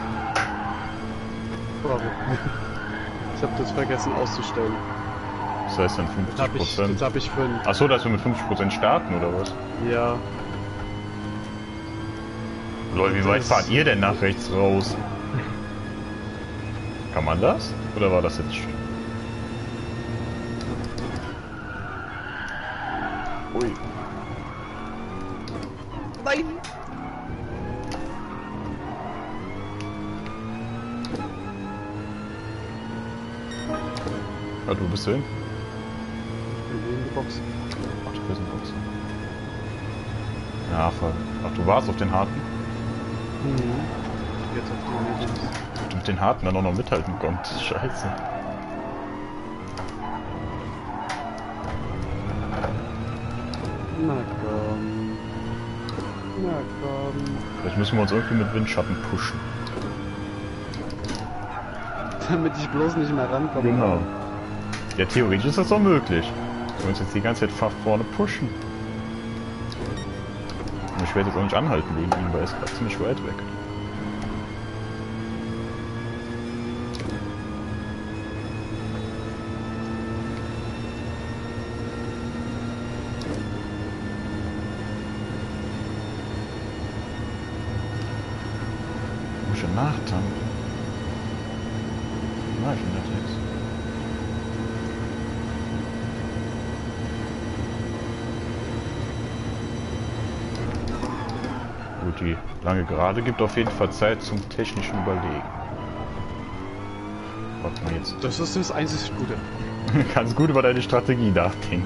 Warum? Ich habe das vergessen auszustellen.
Das heißt dann 50%.
Jetzt hab ich für ein...
Achso, dass wir mit 50% starten, oder was?
Ja.
Leute, wie weit fahrt ihr denn nach rechts raus? Kann man das? Oder war das jetzt schon? Ui.
Nein!
Ah, du bist hin?
Ich bin in die Box.
Ach, du bist in der Box. Ja, voll. Ach, du warst auf den harten?
Mhm. Jetzt auf die Mediums.
Mit den harten dann auch noch mithalten kommt. Scheiße.
Na komm. Na komm.
Vielleicht müssen wir uns irgendwie mit Windschatten pushen.
Damit ich bloß nicht mehr rankomme.
Genau. Ja, theoretisch ist das doch möglich. Wir uns jetzt die ganze Zeit vorne pushen. Und ich werde jetzt auch nicht anhalten wegen ihm, weil er ist gerade ziemlich weit weg. Muss ich nachtanken? Mach ich denn das jetzt? Gut, die lange Gerade gibt auf jeden Fall Zeit zum technischen Überlegen. Was man jetzt
Das ist das einzig Gute.
ganz gut über deine Strategie nachdenken.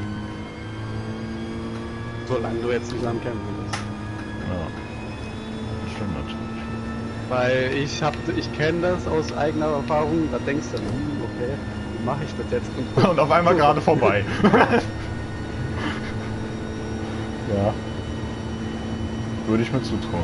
Solange du jetzt nicht am Campen bist.
Ja, das stimmt natürlich.
Weil ich kenne das aus eigener Erfahrung, da denkst du, okay, wie mache ich das jetzt?
Und auf einmal gerade vorbei. Ja. Würde ich mir zutrauen.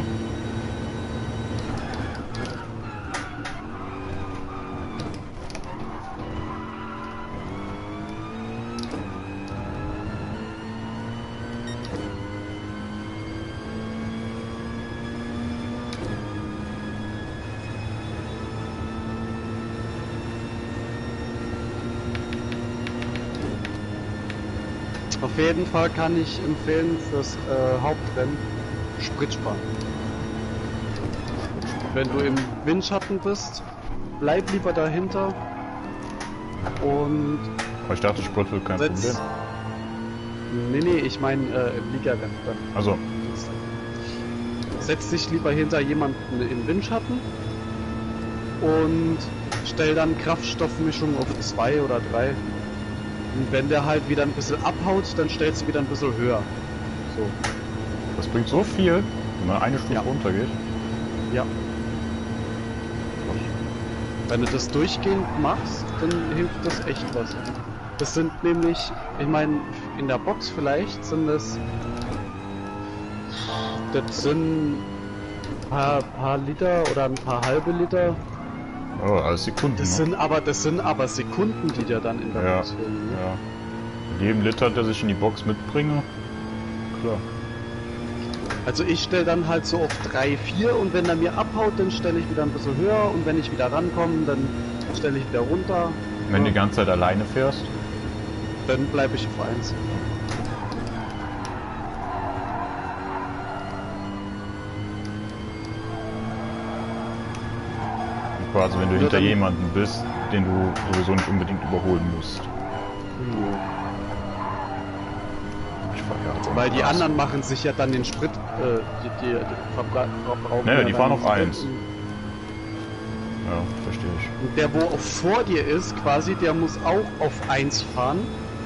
Auf jeden Fall kann ich empfehlen fürs Hauptrennen Sprit sparen. Wenn du im Windschatten bist, bleib lieber dahinter und
Aber ich dachte, Sprit wird kein Problem.
Nee, ich meine im Ligarennen dann.
Also,
Setz dich lieber hinter jemanden im Windschatten und stell dann Kraftstoffmischung auf 2 oder 3. Und wenn der halt wieder ein bisschen abhaut, dann stellst du wieder ein bisschen höher. So.
das bringt so viel, wenn man eine Stufe
Ja.
runter geht.
Ja. Wenn du das durchgehend machst, dann hilft das echt was. Das sind nämlich, ich meine, in der Box vielleicht sind das sind ein paar Liter oder ein paar halbe Liter.
Oh, alles Sekunden.
Das sind aber Sekunden, die dir dann in der
Ja,
Box fehlen. Ne?
ja. Mit jedem Liter, der sich in die Box mitbringe, klar.
Also ich stelle dann halt so auf 3, 4 und wenn er mir abhaut, dann stelle ich wieder ein bisschen höher und wenn ich wieder rankomme, dann stelle ich wieder runter.
Wenn du die ganze Zeit alleine fährst,
Dann bleibe ich auf 1.
quasi wenn du
Oder
hinter
dann-
jemanden bist, den du sowieso nicht unbedingt überholen musst. Ich fahr gerade
Weil die
raus.
anderen machen sich ja dann den Sprit, die verbrauchen.
Naja,
ja
die
dann
fahren auf
den
1.
Sprit.
Ja, verstehe ich.
Und der, wo vor dir ist, quasi, der muss auch auf 1 fahren,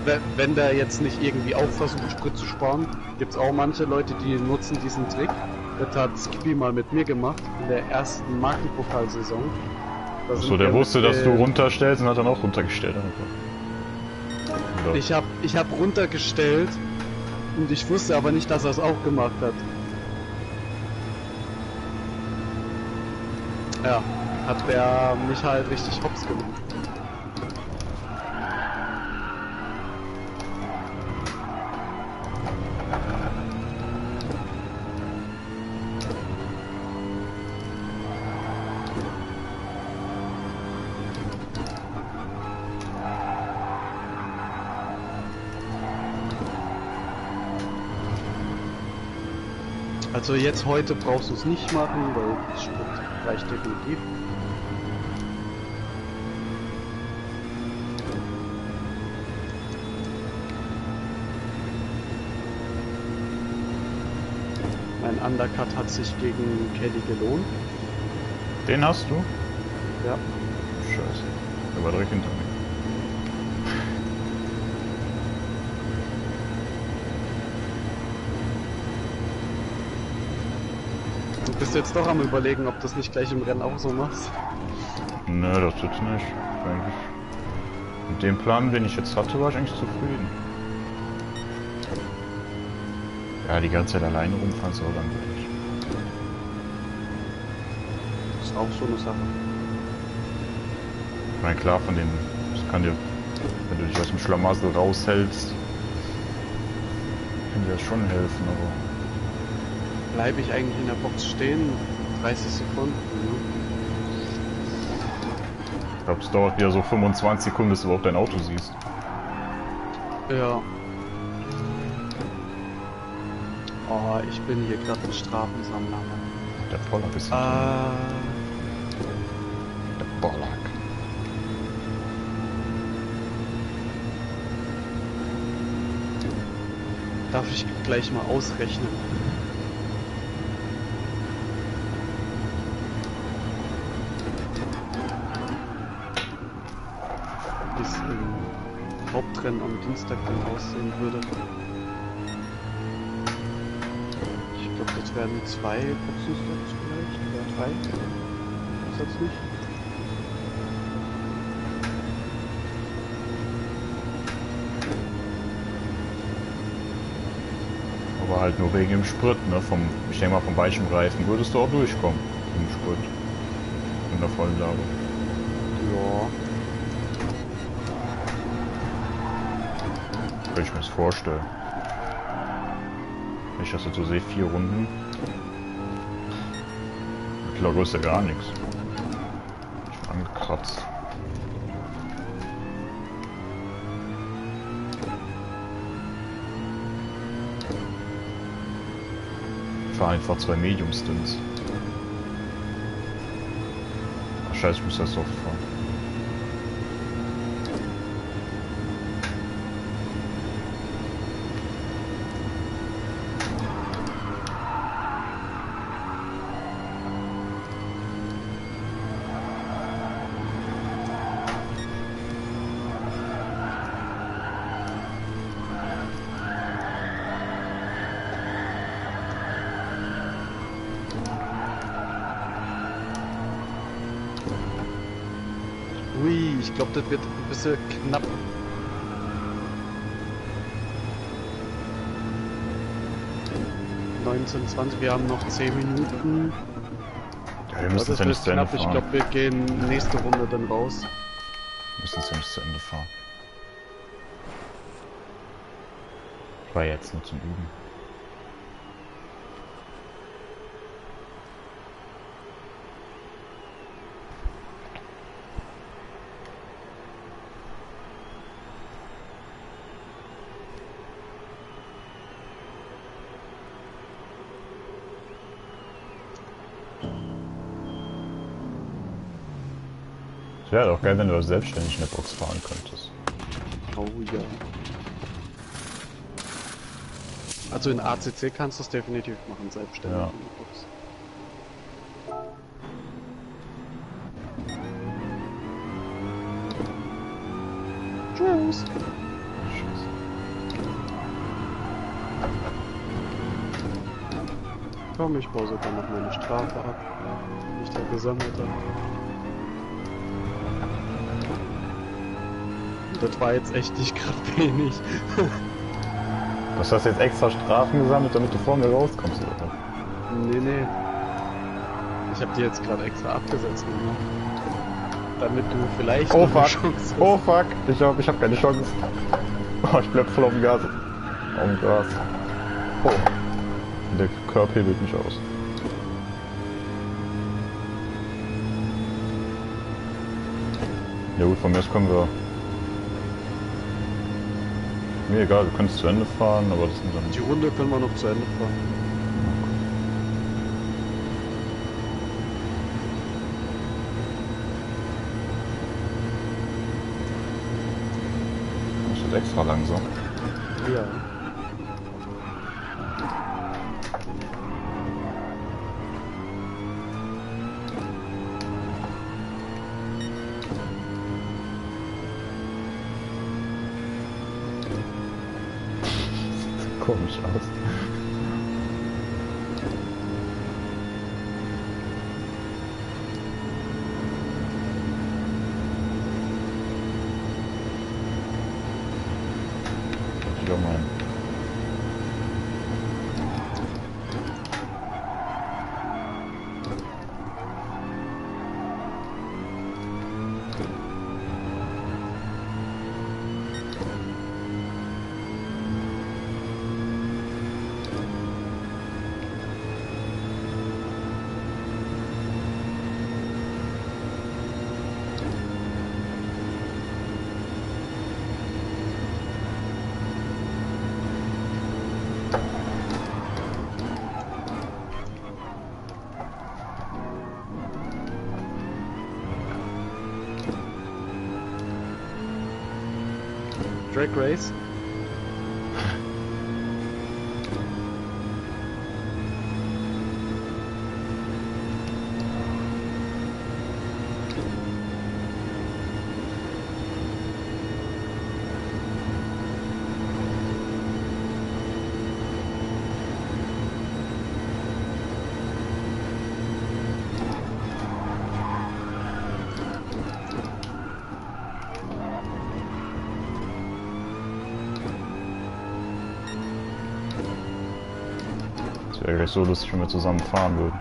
wenn der jetzt nicht irgendwie auch versucht, Sprit zu sparen, gibt's auch manche Leute, die nutzen diesen Trick. Das hat Skippy mal mit mir gemacht, in der ersten Markenpokalsaison.
Achso, der wusste, dass du runterstellst und hat dann auch runtergestellt.
Ich hab runtergestellt und ich wusste aber nicht, dass er es auch gemacht hat. Ja, hat der mich halt richtig hops gemacht. Also jetzt heute brauchst du es nicht machen, weil das Sprit reicht definitiv. Mein Undercut hat sich gegen Kelly gelohnt.
Den hast du?
Ja.
Scheiße. Der war direkt hinter mir.
Du bist jetzt doch am Überlegen, ob du das nicht gleich im Rennen auch so machst.
Nö, das tut's nicht. Eigentlich. Mit dem Plan, den ich jetzt hatte, war ich eigentlich zufrieden. Ja, die ganze Zeit alleine rumfahren ist auch langweilig.
Das ist auch so eine Sache.
Ich meine, klar, von den. Das kann dir. Wenn du dich aus dem Schlamassel raushältst, kann dir das schon helfen, aber.
Bleibe ich eigentlich in der Box stehen? 30 Sekunden, ne?
Ich glaube, es dauert wieder so 25 Sekunden, bis du überhaupt dein Auto siehst.
Ja. Oh, ich bin hier gerade ein Strafensammler.
Der Pollack ist hinter mir. Der Pollack.
Darf ich gleich mal ausrechnen? Wie es im Hauptrennen am Dienstag dann aussehen würde. Ich glaube, das werden 2 Boxenstops vielleicht, oder 3. Ist das nicht?
Aber halt nur wegen dem Sprit, ne? Ich denke mal, vom weichen Reifen würdest du auch durchkommen. Im Sprit. In der vollen Ladung.
Ja.
Kann ich mir das vorstellen. Wenn ich das jetzt so sehe, 4 Runden. Mit Logo ist ja gar nichts. Ich bin angekratzt. Ich fahre einfach 2 Medium-Stints. Ach scheiße, ich muss das Soft fahren.
Ui, ich glaube, das wird ein bisschen knapp. (19:20), wir haben noch 10 Minuten.
Ja, wir müssen es ja nicht zu Ende fahren.
Ich glaube, wir gehen nächste Runde dann raus.
Wir müssen es ja nicht zu Ende fahren. Ich war jetzt nur zum Üben. Wäre doch geil, wenn du selbstständig in der Box fahren könntest.
Oh ja. Also in ACC kannst du es definitiv machen, selbstständig
Ja.
in der Box. Tschüss.
Scheiße.
bekommen. Ich baue sogar noch meine Strafe ab, die ich da gesammelt habe. Das war jetzt echt nicht gerade wenig.
Du hast jetzt extra Strafen gesammelt, damit du vor mir rauskommst, oder?
Nee. Ich habe die jetzt gerade extra abgesetzt, ne? Damit du vielleicht
Oh
noch eine
fuck!
Chance hast.
Oh fuck! Ich hab keine Chance. Oh, ich bleib voll auf dem Gas. Auf dem Gras. Oh. Der Körper hebelt mich aus. Ja gut, von mir aus können wir... Mir egal, wir können es zu Ende fahren, aber das sind dann...
Die Runde können wir noch zu Ende fahren.
Das ist extra langsam.
Ja.
Komisch aus. Ich auch meinen.
Drag Race.
Das wäre gleich so lustig, wenn wir zusammen fahren würden.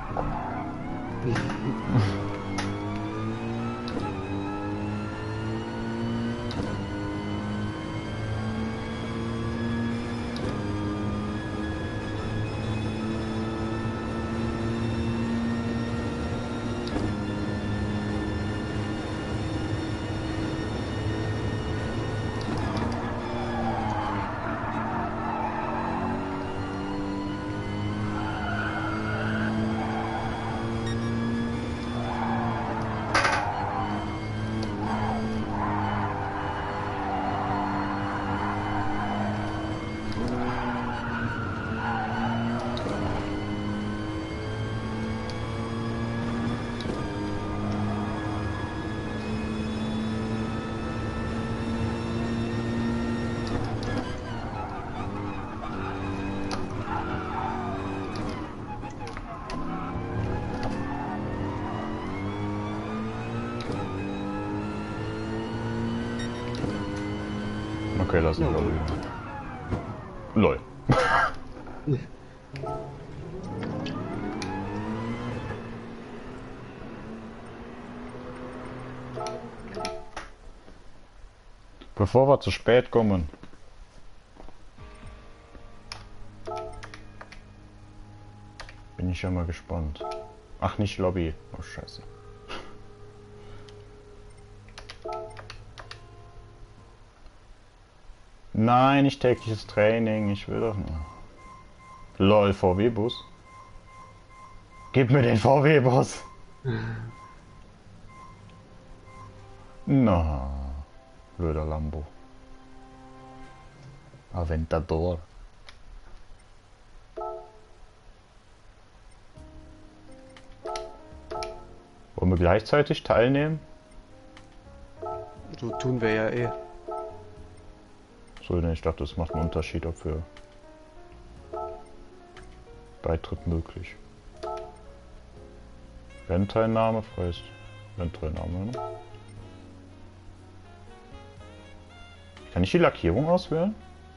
Okay, lass uns mal üben. LOL. Bevor wir zu spät kommen. Bin ich ja mal gespannt. Ach, nicht Lobby. Oh, scheiße. Nein, nicht tägliches Training. Ich will doch nur. LOL, VW-Bus. Gib mir den VW-Bus. Na, blöder Lambo. Aventador. Wollen wir gleichzeitig teilnehmen?
So tun wir ja eh.
So, ne, ich dachte, es macht einen Unterschied, ob wir Beitritt möglich. Rennteilnahme, freies Rennteilnahme. Ne? Kann ich die Lackierung auswählen?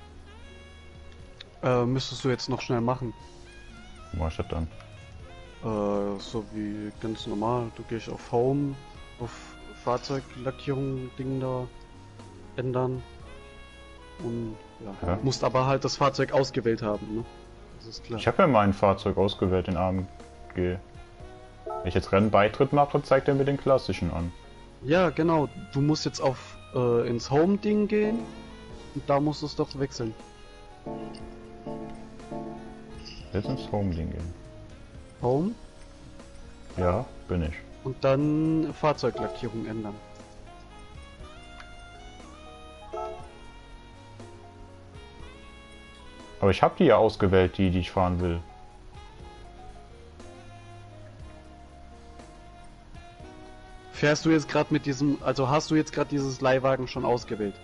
Müsstest du jetzt noch schnell machen.
Wo mach ich das dann?
So wie ganz normal. Du gehst auf Home, auf Fahrzeuglackierung Ding da ändern. Und ja,
Ja.
musst aber halt das Fahrzeug ausgewählt haben, ne? Das ist klar.
Ich habe ja mein Fahrzeug ausgewählt, den AMG. Wenn ich jetzt Rennbeitritt mache, zeigt er mir den klassischen an.
Ja, genau. Du musst jetzt auf ins Home-Ding gehen und da musst du es doch wechseln.
Jetzt ins Home-Ding gehen.
Home
Ja, bin ich.
und dann Fahrzeuglackierung ändern.
Aber ich habe die ja ausgewählt, die ich fahren will.
Fährst du jetzt gerade mit diesem, also hast du jetzt gerade dieses Leihwagen schon ausgewählt?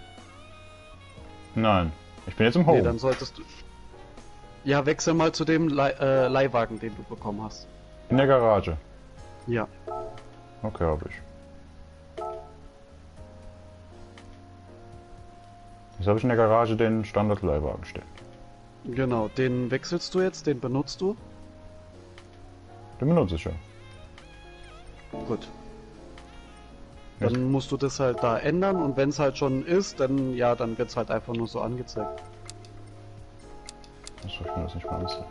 Nein, ich bin jetzt im
Nee,
Home.
dann solltest du... Ja, wechsel mal zu dem Leihwagen, den du bekommen hast.
In der Garage.
Ja.
Okay, habe ich. Jetzt habe ich in der Garage den Standard-Leihwagen stehen.
Genau, den wechselst du jetzt, den benutzt du.
Den benutze ich ja.
Gut. Dann musst du das halt da ändern und wenn es halt schon ist, dann ja, dann wird es halt einfach nur so angezeigt.
Achso, ich will das nicht mal anzeigen.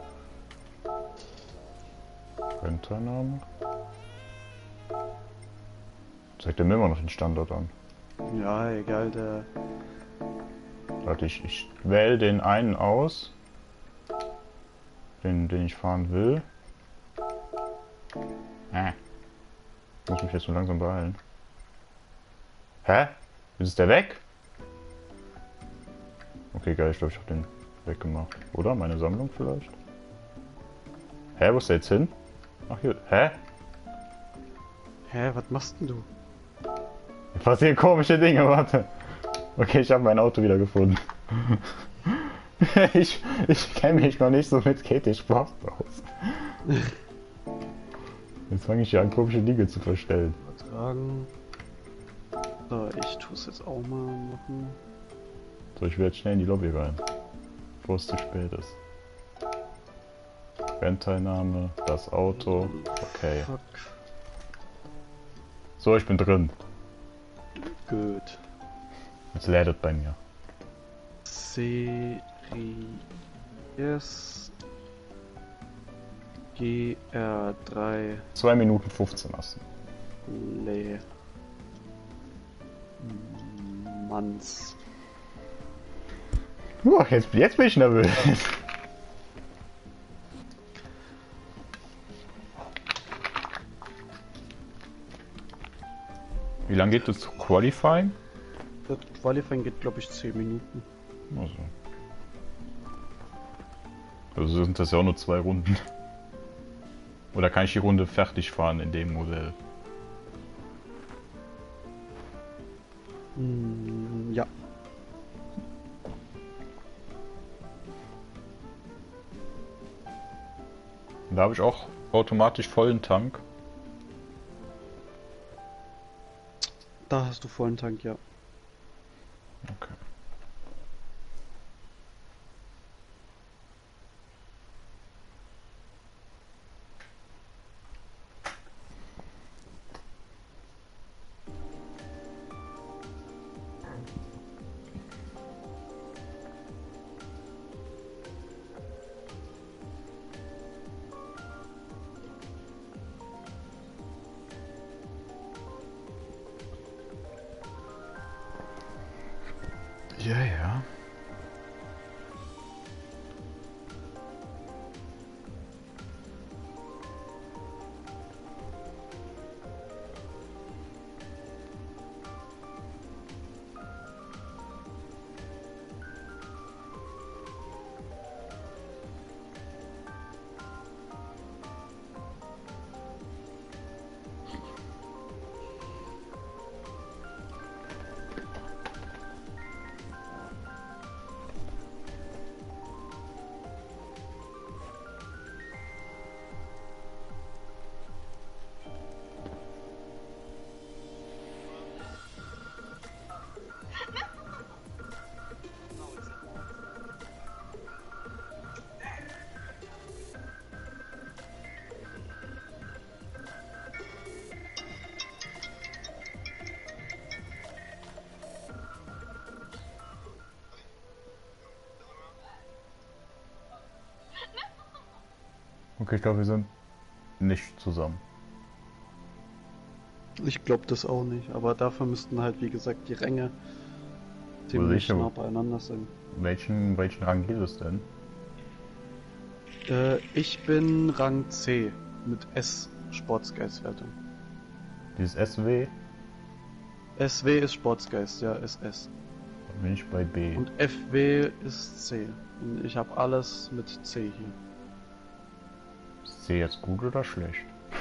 Rennteilnahme. Zeigt er mir immer noch den Standort an.
Ja, egal, der...
Warte, ich wähle den einen aus, den ich fahren will. Muss mich jetzt so langsam beeilen. Hä? Ist der weg? Okay, geil, ich glaube, ich habe den weggemacht. Oder? Meine Sammlung vielleicht? Hä, wo ist der jetzt hin? Ach hier, hä?
Hä, was machst denn du?
Hier passieren komische Dinge, warte. Okay, ich habe mein Auto wieder gefunden. ich kenne mich noch nicht so mit GT-Sport aus. Jetzt fange ich ja an, komische Dinge zu verstellen.
Übertragen. So, ich tue es jetzt auch mal machen.
So, ich will jetzt schnell in die Lobby rein. Bevor es zu spät ist. Rennteilnahme, das Auto. Okay.
Fuck.
So, ich bin drin.
Gut.
Jetzt lädt es bei mir.
Series GR3
2 Minuten 15 lassen.
Le Manns.
Jetzt bin ich nervös. Wie lange geht das Qualifying?
Das Qualifying geht, glaube ich, 10 Minuten.
Also sind das ja auch nur 2 Runden. Oder kann ich die Runde fertig fahren in dem Modell?
Ja.
Da habe ich auch automatisch vollen Tank.
Da hast du vollen Tank, ja.
Okay. Ja, ja. Okay, ich glaube, wir sind nicht zusammen.
Ich glaube das auch nicht, aber dafür müssten halt, wie gesagt, die Ränge ziemlich
sicher.
nah beieinander sein.
Welchen Rang geht es denn?
Ich bin Rang C mit S Sportsgeistwertung.
Dieses SW?
SW ist Sportsgeist, ja, SS.
Dann bin ich bei B.
Und FW ist C. Und ich habe alles mit C hier.
Ist C jetzt gut oder schlecht?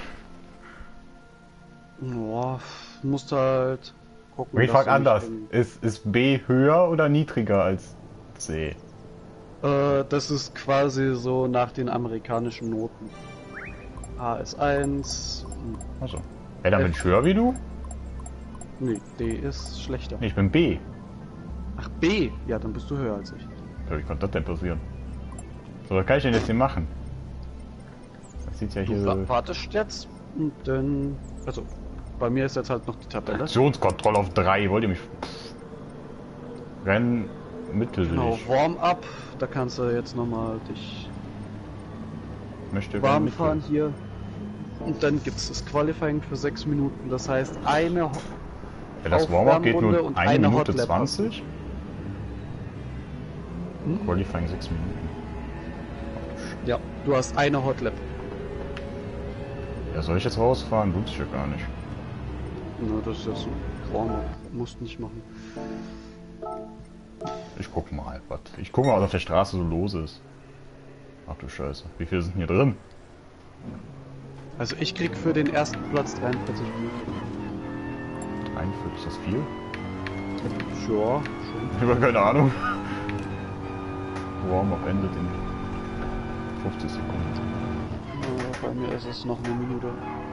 Boah, musst halt gucken.
Ich
dass
frage
du nicht
anders. Ist B höher oder niedriger als C?
Das ist quasi so nach den amerikanischen Noten. A ist 1.
Achso. Ey, dann bin ich höher wie du?
Nee, D ist schlechter.
Nee, ich bin B.
Ach, B. Ja, dann bist du höher als ich.
Wie konnte das denn passieren? So, was kann ich denn jetzt hier machen? Das sieht ja hier so...
Du wartest jetzt und dann... Also, bei mir ist jetzt halt noch die Tabelle.
Aktionskontrolle auf 3. Wollt ihr mich... Rennen mittellich.
Genau, Warm-up. Da kannst du jetzt nochmal dich
Möchte
warm
mittel.
fahren hier. Und dann gibt es das Qualifying für 6 Minuten. Das heißt, eine
Ja, das Warm-up geht
Aufwärmrunde
nur
und
1
eine
Minute
Hotlap.
20.
Hm?
Qualifying 6 Minuten.
Ja, du hast eine Hotlap.
Ja, soll ich jetzt rausfahren? Tut sich ja gar nicht.
Na, das ist jetzt ein Warm-up. Musst nicht machen.
Ich guck mal, was. Ich guck mal, was auf der Straße so los ist. Ach du Scheiße. Wie viele sind hier drin?
Also ich krieg für den ersten Platz 43 Minuten.
43, ist das viel?
Ja, schon.
Ich habe keine Ahnung. Warm-up endet in 50 Sekunden.
Bei mir ist es noch eine Minute.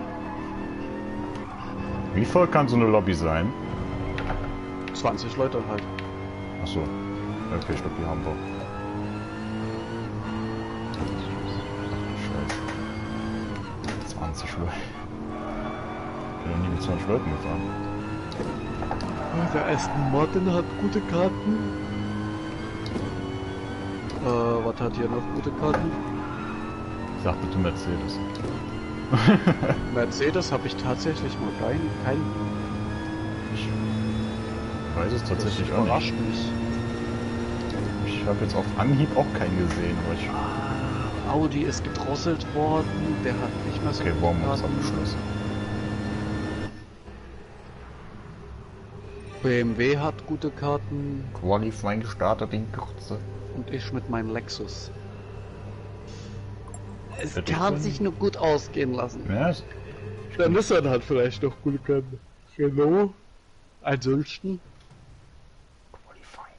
Wie voll kann so eine Lobby sein?
20 Leute halt.
Achso. Okay, ich glaube, die haben wir. Scheiße. 20 Leute. Ich bin noch nie mit 20 Leuten gefahren.
Der Aston Martin hat gute Karten. Was hat hier noch gute Karten?
Sag bitte Mercedes.
Mercedes habe ich tatsächlich mal keinen.
Ich weiß es tatsächlich
Das
auch
überrascht
nicht.
mich.
Ich habe jetzt auf Anhieb auch keinen gesehen, aber ich...
Audi ist gedrosselt worden, der hat nicht mehr so
Okay,
gute
Warm-up ist
Karten.
abgeschlossen.
BMW hat gute Karten
Qualifying gestartet in Kürze.
und ich mit meinem Lexus. Es
Hätte ich
kann
dann-
sich nur gut ausgehen lassen.
Ja,
Der Nissan hat vielleicht noch gute Karten. Renault. Ansonsten.
Qualifying.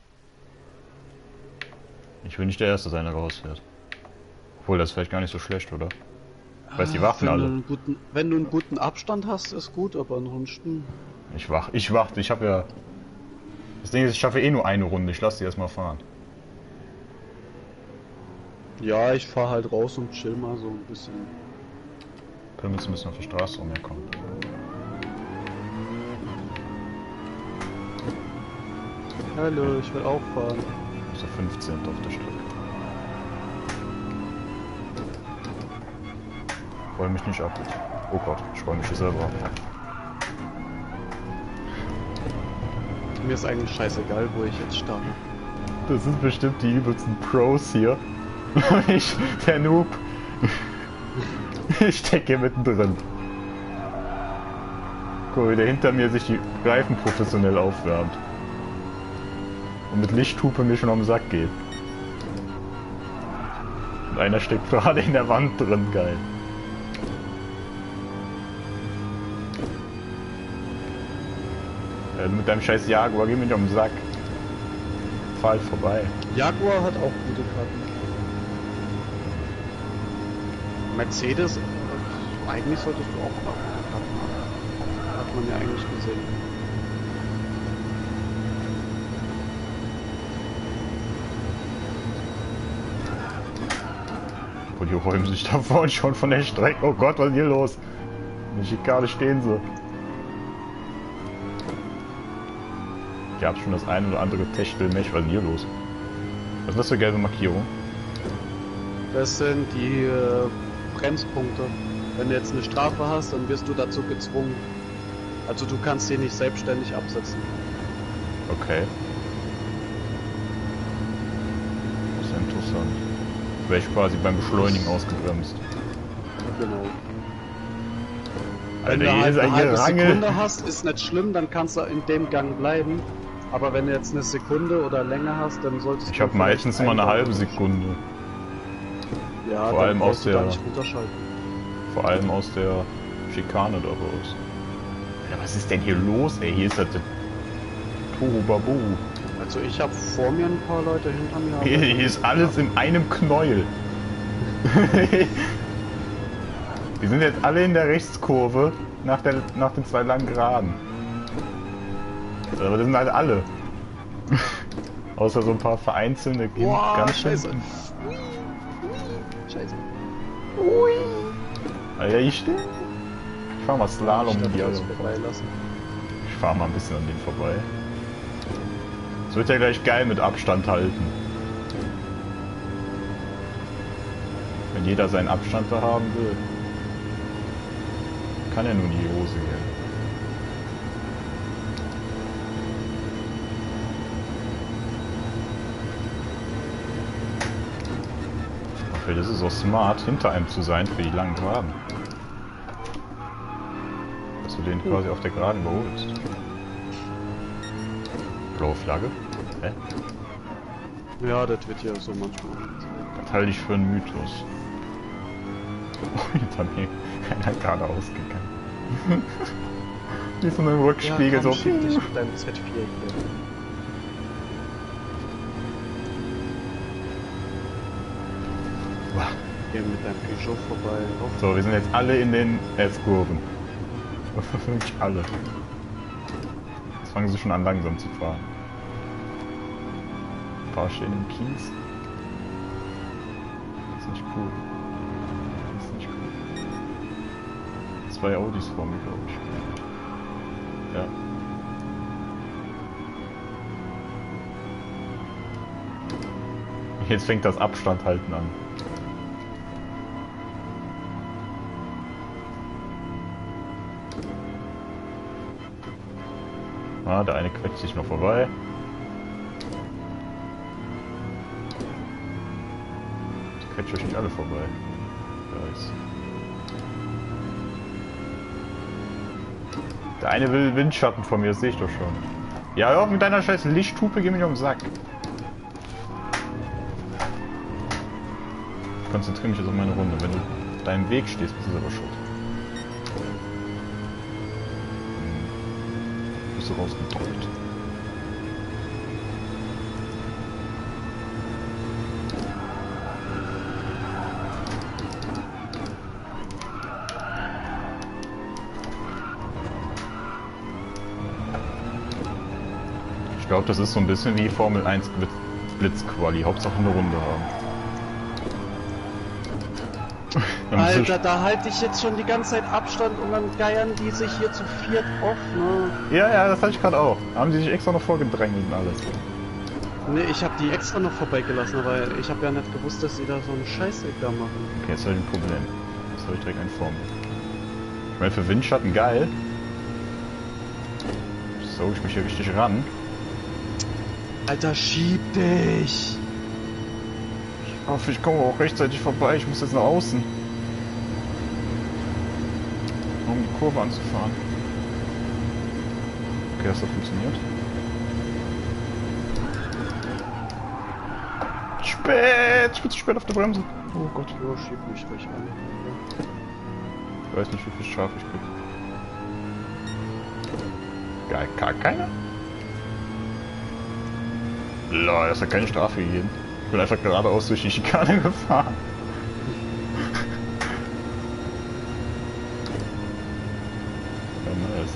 Ich will nicht der Erste sein, der rausfährt. Obwohl, das ist vielleicht gar nicht so schlecht, oder? Weiß die warten
wenn
alle.
Du wenn du einen guten Abstand hast, ist gut, aber ansonsten.
Ich warte, ich habe ja... Das Ding ist, ich schaffe eh nur eine Runde, ich lasse die erstmal fahren.
Ja, ich fahr halt raus und chill mal so ein bisschen.
Können wir jetzt ein bisschen auf die Straße rumherkommen.
Hallo, ich will auch fahren.
Ist der 15. auf der Strecke. Ich roll mich nicht ab. Oh Gott, ich roll mich hier selber ab.
Mir ist eigentlich scheißegal, wo ich jetzt starte.
Das sind bestimmt die übelsten Pros hier. Ich, der Noob. Ich stecke hier mittendrin. Guck mal, wie der hinter mir sich die Reifen professionell aufwärmt. Und mit Lichthupe mir schon am Sack geht. Und einer steckt gerade in der Wand drin, geil. Mit deinem scheiß Jaguar, geh mir nicht um den Sack. Fahr halt vorbei.
Jaguar hat auch gute Karten. Mercedes, eigentlich solltest du auch gute Karten haben. Hat man ja eigentlich gesehen.
Und die räumen sich da vorne schon von der Strecke. Oh Gott, was ist hier los? In der Schikane stehen sie. Ich hab schon das eine oder andere Techtelmech. Was ist denn hier los? Was ist das für gelbe Markierung?
Das sind die Bremspunkte. Wenn du jetzt eine Strafe hast, dann wirst du dazu gezwungen. Also du kannst sie nicht selbstständig absetzen.
Okay. Das ist interessant. Wäre ich quasi beim Beschleunigen ausgebremst.
Genau.
Alter,
Wenn du
hier
halt
ist
eine
hier
halbe
Rangel.
Sekunde hast, ist nicht schlimm, dann kannst du in dem Gang bleiben. Aber wenn du jetzt eine Sekunde oder länger hast, dann solltest du...
Ich habe meistens immer eine halbe Sekunde.
Ja,
vor allem aus
brauchst du da
der...
nicht runterschalten.
Vor allem aus der Schikane da raus. Alter, was ist denn hier los, ey? Hier ist das Tohuwabohu.
Also ich habe vor mir ein paar Leute hinter mir.
Hier ist alles in einem Knäuel. Wir sind jetzt alle in der Rechtskurve nach den 2 langen Geraden. Aber das sind halt alle. Außer so ein paar vereinzelte
Boah,
ganz
scheiße.
hinten.
Scheiße.
Alter, ich stehe. Ich fahr mal Slalom
Ich darf
die alle
das
vorbei.
vorbeilassen.
Ich fahr mal ein bisschen an denen vorbei. Es wird ja gleich geil mit Abstand halten. Wenn jeder seinen Abstand da haben will. Kann ja nur in die Hose gehen. Okay, das ist auch smart, hinter einem zu sein für die langen Geraden. Dass du den quasi auf der Geraden überholst. Blaue Flagge? Hä?
Ja, das wird ja so manchmal.
Das halte ich für einen Mythos. Oh, hinter mir einer geradeaus gegangen. Wie so ein Rückspiegel,
Ja, komm,
so.
schieb dich mit deinem Z4 hier. Geh mit deinem Peugeot vorbei. Auf.
So, wir sind jetzt alle in den F-Kurven. Wirklich alle. Jetzt fangen sie schon an langsam zu fahren. Ein paar stehen im Kies. Das ist nicht cool. Das ist nicht cool. 2 Audis vor mir, glaube ich. Ja. Jetzt fängt das Abstand halten an. Ah, der eine quetscht sich noch vorbei. Ich quetsche euch nicht alle vorbei. Da ist. Der eine will Windschatten von mir, das sehe ich doch schon. Ja, hör auf mit deiner scheiß Lichthupe, geh mir nicht um den Sack. Ich konzentriere mich jetzt auf meine Runde. Wenn du auf deinem Weg stehst, bist du selber schuld. Bist du rausgedrückt. Ich glaube, das ist so ein bisschen wie Formel 1 Blitzquali. Hauptsache eine Runde haben.
Alter, da halte ich jetzt schon die ganze Zeit Abstand und dann geiern die sich hier zu viert auf, ne?
Ja, ja, das hatte ich gerade auch. Haben die sich extra noch vorgedrängelt und alles.
Ne, ich habe die extra noch vorbeigelassen, aber ich habe ja nicht gewusst, dass sie da so einen Scheißeck da machen.
Okay, jetzt habe ich ein Problem. Jetzt habe ich direkt eine Formel. Ich meine, für Windschatten geil. So, ich mich hier richtig ran.
Alter, schieb dich!
Ich hoffe, ich komme auch rechtzeitig vorbei. Ich muss jetzt nach außen. Um die Kurve anzufahren. Okay, das hat funktioniert. Spät! Ich bin zu spät auf der Bremse. Oh Gott.
Jo, schieb mich ruhig an.
Ich weiß nicht, wie viel Strafe ich krieg. Geil, gar keine? Lol, das hat keine Strafe gegeben. Ich bin einfach geradeaus durch die Schikane gefahren. Ja, nice.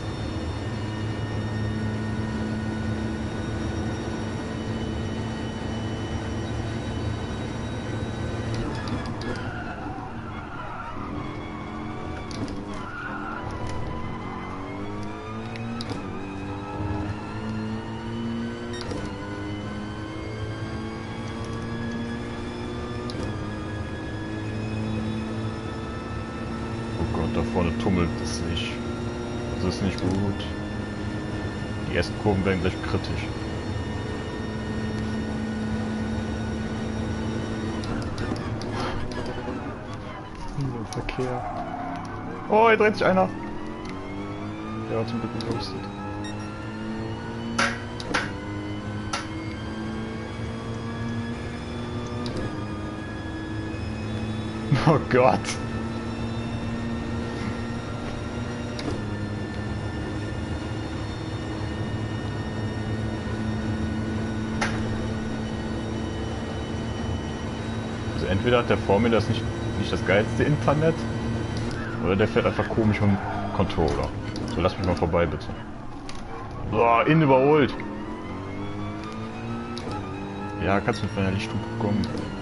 tummelt es sich. Das ist nicht gut. Die ersten Kurven werden gleich kritisch. Verkehr. Oh, hier dreht sich einer. Der war zum Glück gerostet. Oh Gott. Also entweder hat der vor mir das nicht das geilste Internet, oder der fährt einfach komisch um Controller. So, lass mich mal vorbei, bitte. Boah, innen überholt. Ja, kannst du mit meiner Lichtstufe kommen.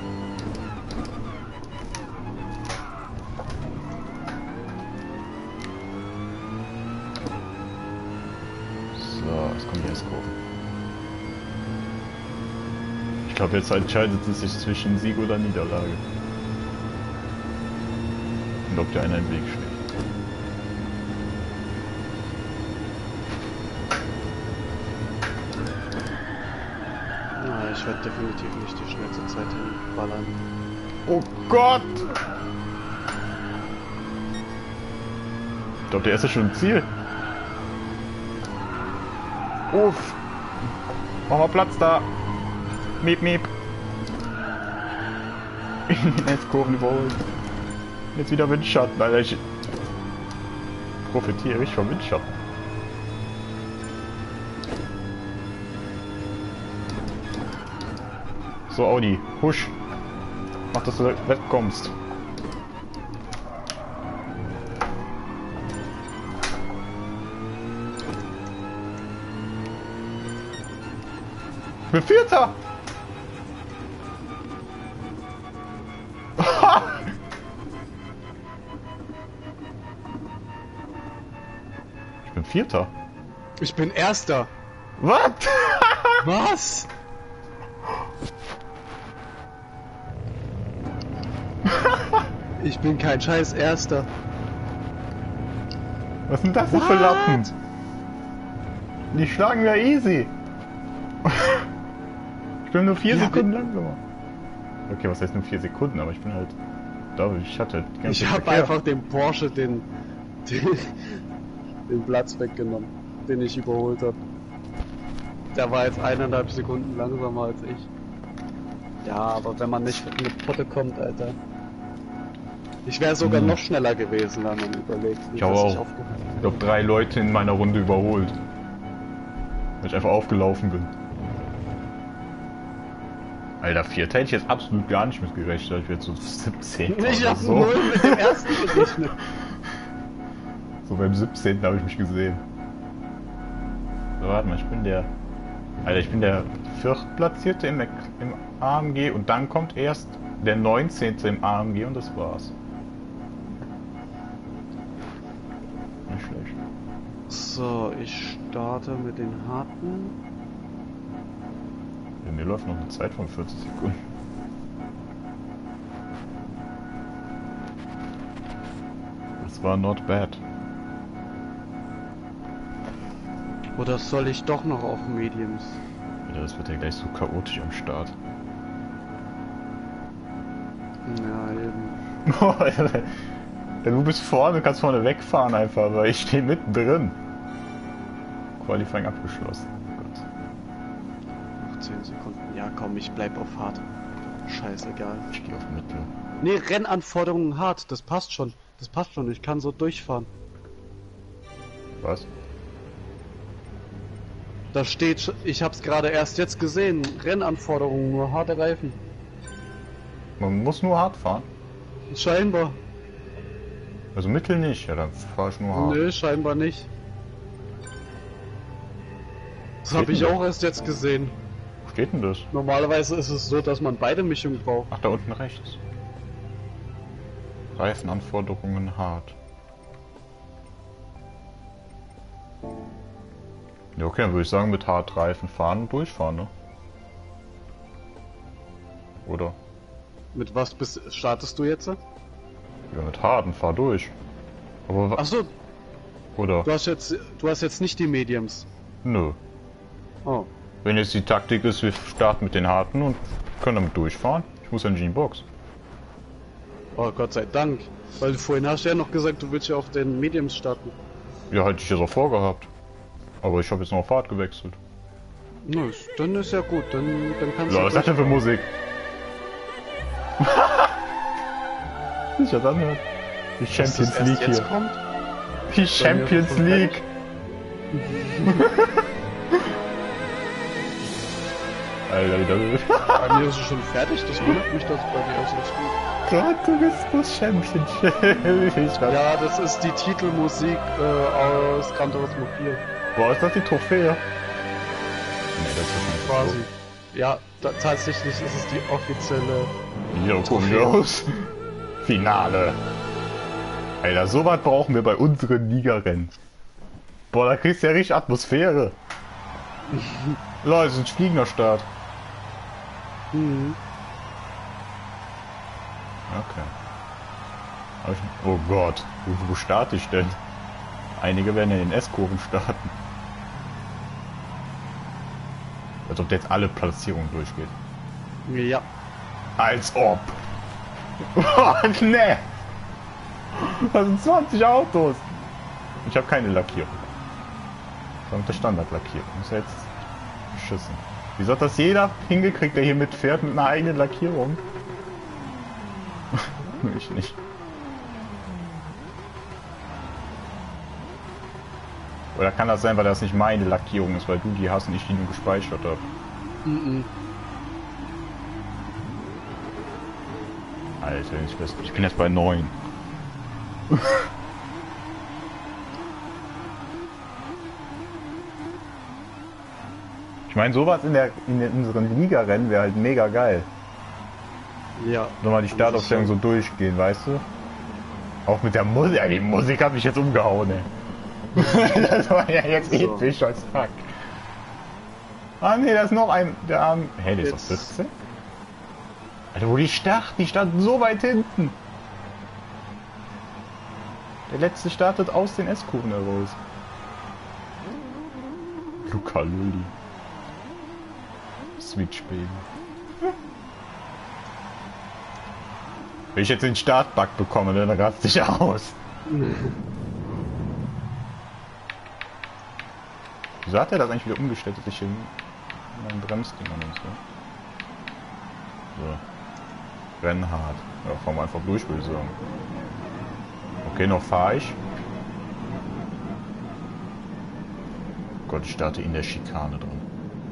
So, jetzt kommt die S-Kurve. Ich glaube, jetzt entscheidet es sich zwischen Sieg oder Niederlage. Und ob dir einer im Weg steht.
Ja, ich werde definitiv nicht die schnellste Zeit hinballern.
Oh Gott! Ich glaube, der erste ist schon im Ziel. Uff! Mach mal Platz da! Miep, miep! Jetzt Kurven überholen. Jetzt wieder Windschatten, Alter. Ich profitiere ich vom Windschatten. So, Audi, husch. Mach, dass du wegkommst. Ich bin Vierter! Ich bin Vierter.
Ich bin Erster.
Was?
Was? Ich bin kein scheiß Erster.
Was sind das denn für Lappen? Die schlagen wir easy. Ich bin nur 4 Sekunden langsamer. Okay, was heißt nur 4 Sekunden, aber ich bin halt... Ich hatte...
Ich habe einfach dem Porsche den Platz weggenommen, den ich überholt habe. Der war jetzt 1,5 Sekunden langsamer als ich. Ja, aber wenn man nicht mit Potte kommt, Alter. Ich wäre sogar noch schneller gewesen, wenn man überlegt.
Ich habe auch, ich glaube, 3 Leute in meiner Runde überholt. Weil ich einfach aufgelaufen bin. Alter, 4. Hätte ich jetzt absolut gar nicht mit gerechnet. Ich werde so 17.
Ich hab so 0 mit dem ersten gerechnet.
So beim 17. habe ich mich gesehen. So, warte mal, ich bin der... Alter, ich bin der 4. Platzierte im AMG und dann kommt erst der 19. im AMG und das war's. Nicht schlecht.
So, ich starte mit den harten.
Ja, mir läuft noch eine Zeit von 40 Sekunden. Das war not bad.
Oder soll ich doch noch auf Mediums?
Alter, das wird ja gleich so chaotisch am Start.
Ja, eben.
Oh, Alter. Du bist vorne, kannst vorne wegfahren einfach, weil ich stehe mittendrin. Qualifying abgeschlossen. Oh Gott.
Noch 10 Sekunden. Ja komm, ich bleib auf hart. Scheißegal.
Ich gehe auf Mittel.
Nee, Rennanforderungen hart, das passt schon. Das passt schon, ich kann so durchfahren.
Was?
Da steht, ich hab's gerade erst jetzt gesehen, Rennanforderungen, nur harte Reifen.
Man muss nur hart fahren.
Scheinbar.
Also Mittel nicht, ja dann fahr ich nur hart.
Nö, scheinbar nicht. Das habe ich auch erst jetzt gesehen.
Wo steht denn das?
Normalerweise ist es so, dass man beide Mischungen braucht.
Ach, da unten rechts. Reifenanforderungen hart. Ja, okay, dann würde ich sagen, mit hart Reifen fahren und durchfahren, ne? Oder?
Mit was startest du jetzt?
Ja, mit harten, fahr durch. Aber
Achso,
oder?
du hast jetzt nicht die Mediums.
Nö.
Oh.
Wenn jetzt die Taktik ist, wir starten mit den harten und können damit durchfahren. Ich muss ja nicht in die Box.
Oh, Gott sei Dank. Weil vorhin hast du ja noch gesagt, du willst ja auf den Mediums starten.
Ja, hätte ich das auch vorgehabt. Aber ich habe jetzt noch auf Fahrt gewechselt.
Na, dann ist ja gut, dann kannst
Was
du...
ist das denn für Musik? Nicht das anhört. Die Champions League
jetzt
hier.
kommt?
Die Champions League. Alter,
Bei mir ist es schon fertig, das wundert mich, dass bei dir auch so steht.
Gran Turismo Championship.
Ja, das ist die Titelmusik aus Gran Turismo 4.
Boah, ist das die Trophäe? Nee, das ist nicht
Quasi. Ja, tatsächlich ist es die offizielle...
Ja, kurios. Finale. Alter, so was brauchen wir bei unseren Ligarennen. Boah, da kriegst du ja richtig Atmosphäre. Leute, es ist ein fliegender Start.
Mhm.
Okay. Oh Gott, wo starte ich denn? Einige werden ja in den S-Kurven starten. Als ob jetzt alle Platzierungen durchgeht.
Ja.
Als ob. Oh, ne. Das sind 20 Autos. Ich habe keine Lackierung. Das ist der Standardlackierung. Ist ja jetzt beschissen. Wieso hat das jeder hingekriegt, der hier mitfährt mit einer eigenen Lackierung? Ich nicht. Oder kann das sein, weil das nicht meine Lackierung ist, weil du die hast und ich die nur gespeichert habe?
Mhm.
Alter, ich bin jetzt bei 9. Ich meine, sowas in unseren Ligarennen wäre halt mega geil.
Ja.
Nochmal die Startaufstellung so durchgehen, weißt du? Auch mit der Musik. Ja, die Musik hat mich jetzt umgehauen, ey. Das war ja jetzt
So.
episch als fuck. Ah ne, da ist noch ein. Der Arm. Hey, der ist auf
Jetzt.
17? Alter, wo die startet? Die startet so weit hinten. Der letzte startet aus den S-Kurven heraus. Luca Lulli. Switch Baby. Wenn ich jetzt den Startbug bekomme, dann raste ich aus. Wieso hat er das eigentlich wieder umgestellt, dass ich hier mein Bremsding und so? So. Rennen hart. Ja, fahren wir einfach durch, würde ich sagen. Okay, noch fahre ich. Gott, ich starte in der Schikane drin.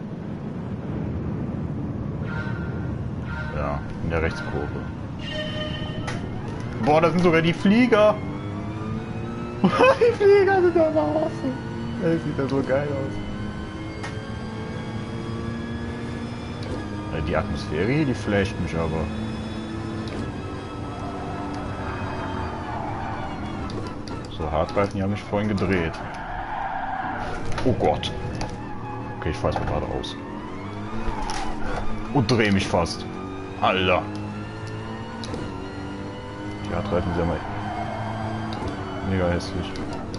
Ja, in der Rechtskurve. Boah, das sind sogar die Flieger! Die Flieger sind aber awesome! Das sieht ja so geil aus. Die Atmosphäre hier, die flasht mich aber. So, Hartreifen, die haben mich vorhin gedreht. Oh Gott! Okay, ich fahr jetzt mal geradeaus. Und drehe mich fast. Alter! Die Hartreifen sind ja mal mega hässlich.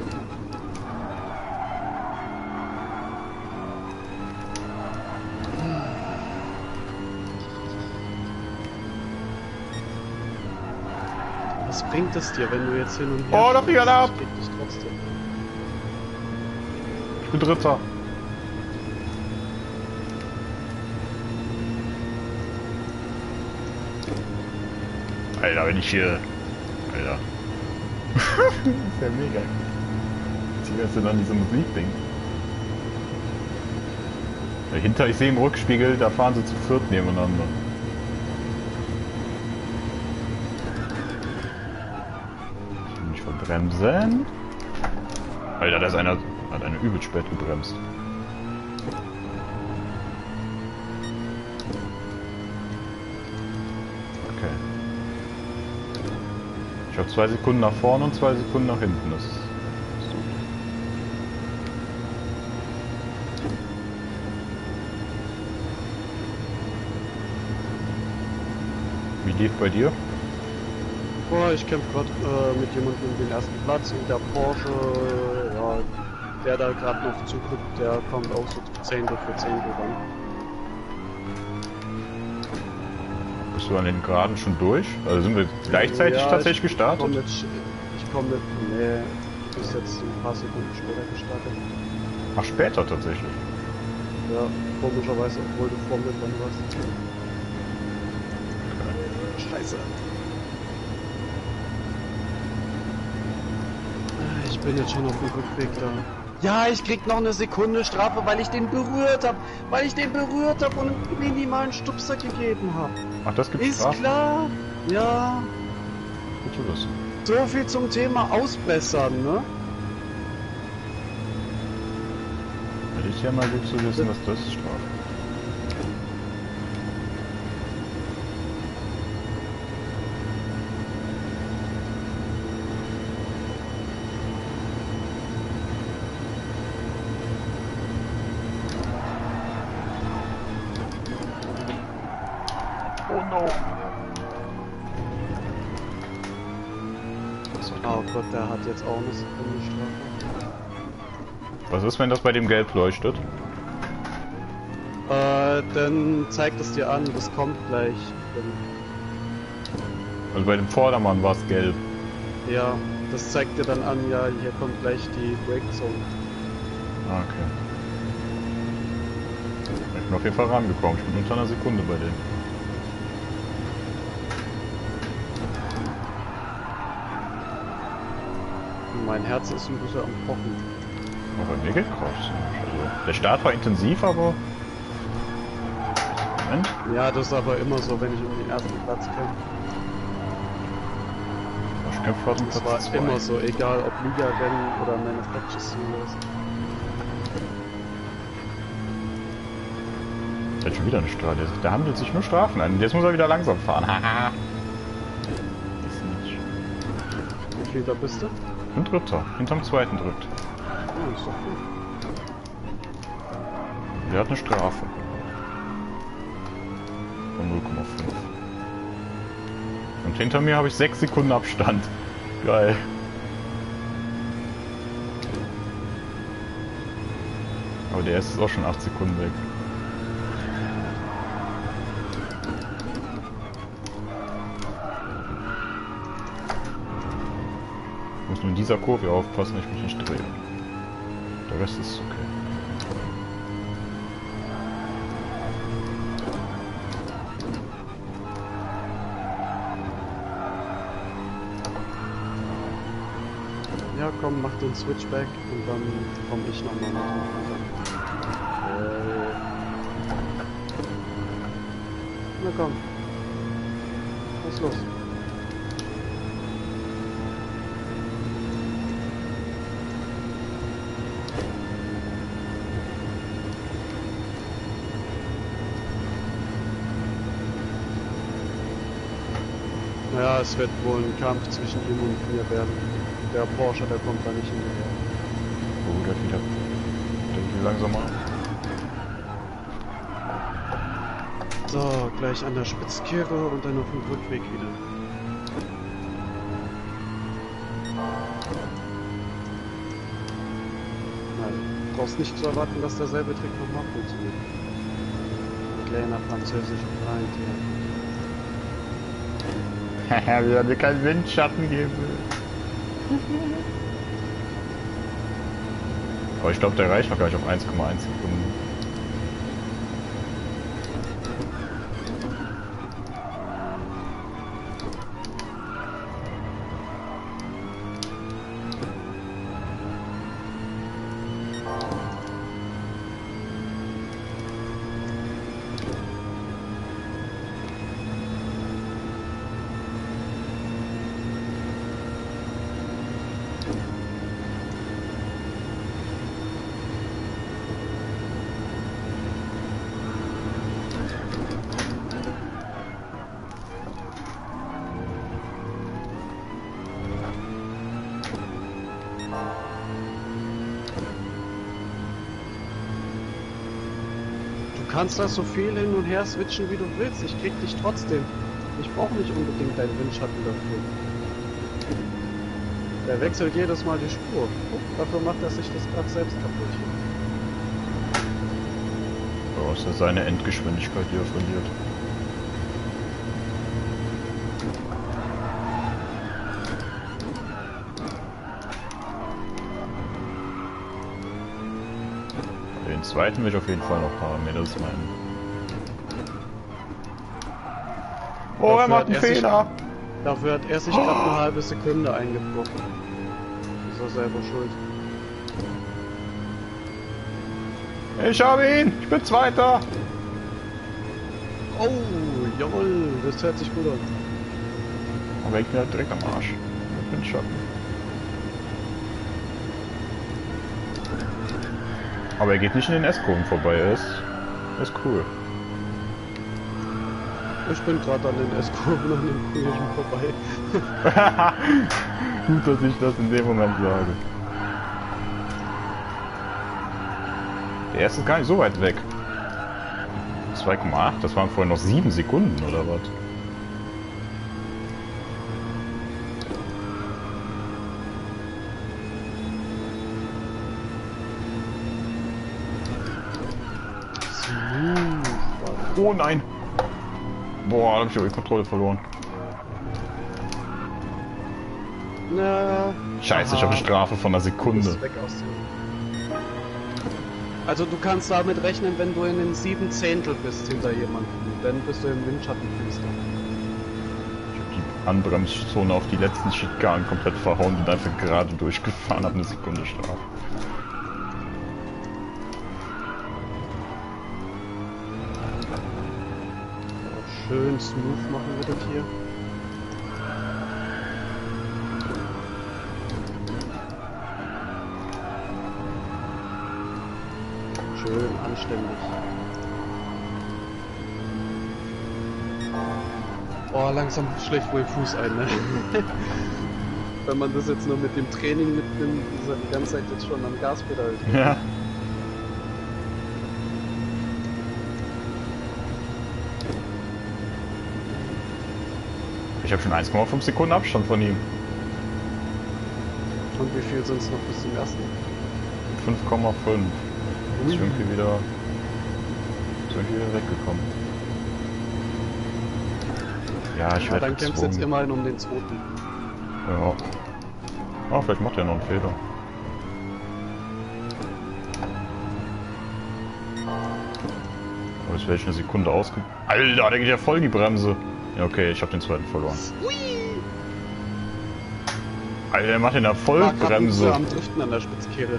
Was bringt es dir, wenn du jetzt hin und her...
Oh, da fliegt einer ab!
Das bringt dich trotzdem.
Ich bin Dritter. Alter, wenn ich hier... Alter. Das ist ja mega. Was ist denn an diesem Musikding? Dahinter, ich sehe im Rückspiegel, da fahren sie zu viert nebeneinander. Ich will mich verbremsen. Alter, da ist einer, hat einer übel spät gebremst. Okay. Ich habe 2 Sekunden nach vorne und 2 Sekunden nach hinten. Das ist gut. Wie lief bei dir?
Boah, ich kämpfe gerade mit jemandem um den ersten Platz und der Porsche, ja, der da gerade noch zuguckt, der kommt auch so Zehntel für Zehntel ran.
Bist du an den Geraden schon durch? Also sind wir gleichzeitig
Ja,
tatsächlich gestartet?
Ich komme mit, nee, du bist jetzt ein paar Sekunden später gestartet.
Ach, später tatsächlich.
Ja, komischerweise, obwohl du vor mir dran warst. Scheiße. Ich bin jetzt schon auf dem Rückweg da. Ja, ich krieg noch eine Sekunde Strafe, weil ich den berührt habe. Weil ich den berührt habe und einen minimalen Stupser gegeben habe.
Ach, das gibt's
Ist
Strafen?
klar. Ja.
Gut zu wissen.
So viel zum Thema Ausbessern, ne?
Hätte ich ja mal gut zu wissen, dass das Strafe. Oh no.
Oh Gott, der hat jetzt auch eine Sekunde Strafe.
Was ist, wenn das bei dem gelb leuchtet?
Dann zeigt es dir an, das kommt gleich.
Also bei dem Vordermann war es gelb.
Ja, das zeigt dir dann an, ja, hier kommt gleich die Break Zone.
Ah, okay. Ich bin auf jeden Fall rangekommen. Ich bin unter einer Sekunde bei denen.
Mein Herz ist ein bisschen am Pochen.
Aber bei mir geht gerade ziemlich. Also, der Start war intensiv, aber... Moment.
Ja, das ist aber immer so, wenn ich um den ersten Platz kämpfe.
Ich kämpfe gerade um
Das
Platz
war
2.
immer so, egal ob Liga-Rennen oder Manufacture Series.
Der hat schon wieder eine Strafe. Der handelt sich nur Strafen ein. Jetzt muss er wieder langsam fahren. Haha.
Wie viel da bist du?
Ein Dritter. Hinterm zweiten Dritt.
Ja, ist doch gut.
Der hat eine Strafe. Von 0,5. Und hinter mir habe ich 6 Sekunden Abstand. Geil. Aber der erste ist auch schon 8 Sekunden weg. Ich muss nur in dieser Kurve aufpassen, dass ich mich nicht drehe. Der Rest ist okay.
Ja, komm, mach den Switchback und dann komme ich nochmal mit dem Na komm. Was ist los? Naja, es wird wohl ein Kampf zwischen ihm und mir werden. Der Porsche, der kommt da nicht hinterher.
Oh, der wieder. Der geht langsamer.
So, gleich an der Spitzkehre und dann auf dem Rückweg wieder. Nein, du brauchst nicht zu erwarten, dass derselbe Trick nochmal funktioniert. Kleiner französischer Freund hier.
Haha, wir haben keinen Windschatten geben. Aber ich glaube, der reicht noch gleich auf 1,1 Sekunden.
Du kannst da so viel hin und her switchen, wie du willst. Ich krieg dich trotzdem. Ich brauche nicht unbedingt deinen Windschatten dafür. Der wechselt jedes Mal die Spur. Dafür macht er sich das gerade selbst kaputt.
So ist ja seine Endgeschwindigkeit, die er verliert. Den zweiten will ich auf jeden Fall noch haben. Nee, das ist mein... Oh, er macht einen Fehler!
Dafür hat er sich gerade eine halbe Sekunde eingebrochen. Ist er selber schuld.
Ich habe ihn! Ich bin Zweiter!
Oh, jawohl, das hört sich gut an.
Aber ich bin halt direkt am Arsch. Ich bin Schatten. Aber er geht nicht in den S-Kurven vorbei, er ist cool.
Ich bin gerade an den S-Kurven an den Kollegen vorbei.
Gut, dass ich das in dem Moment sage. Der erste ist gar nicht so weit weg. 2,8, das waren vorhin noch 7 Sekunden oder was? Oh nein! Boah, da hab ich auch die Kontrolle verloren.
Na,
Scheiße, ich habe eine Strafe von einer Sekunde.
Weg aus dem. Also du kannst damit rechnen, wenn du in den 7 Zehntel bist hinter jemandem, dann bist du im Windschattenfenster.
Ich habe die Anbremszone auf die letzten Schikanen komplett verhauen und einfach gerade durchgefahren, habe eine Sekunde Strafe.
Schön smooth machen wir das hier. Schön anständig. Oh, langsam schlägt wohl Fuß ein, ne? Wenn man das jetzt nur mit dem Training mitnimmt, ist er die ganze Zeit jetzt schon am Gaspedal.
Ja. Ich habe schon 1,5 Sekunden Abstand von ihm.
Und wie viel sind es noch bis zum ersten?
5,5. Ist irgendwie wieder weggekommen. Ja, ich werde
dann kämpfst du jetzt immerhin um den zweiten.
Ja. Ah, vielleicht macht er noch einen Fehler. Aber jetzt wäre ich eine Sekunde ausge... Alter, der geht ja voll die Bremse. Ja, okay, ich habe den zweiten verloren. Alter, der macht ja eine Vollbremse.
Am Driften an der Spitzkehre.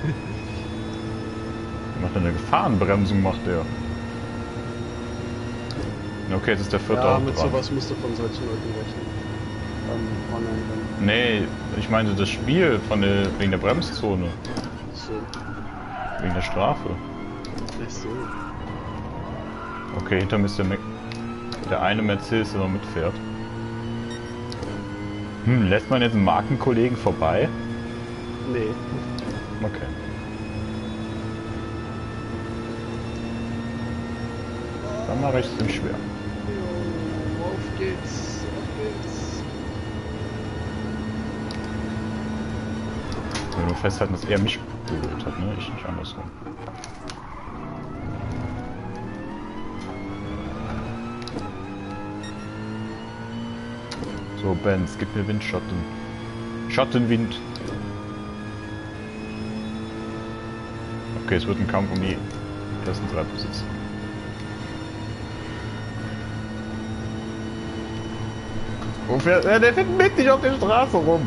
Macht eine Gefahrenbremsung, macht der. Okay, jetzt ist der vierte
ja,
auch
mit
dran.
sowas musst du von solchen Leuten rechnen. Online.
Nee, ich meinte das Spiel wegen der Bremszone.
So.
Wegen der Strafe.
Ach so.
Okay, hinter mir ist der eine Mercedes, der noch mitfährt. Lässt man jetzt einen Markenkollegen vorbei?
Nee.
Okay. Dann mache ich es ihm schwer.
Jo, auf geht's, auf geht's.
Ich will nur festhalten, dass er mich berührt hat, ne? Ich nicht andersrum. So, Benz, gib mir Windschatten. Schattenwind. Okay, es wird ein Kampf um die ersten 3 Positionen. Wo fährt er? Der fährt mittig auf der Straße rum.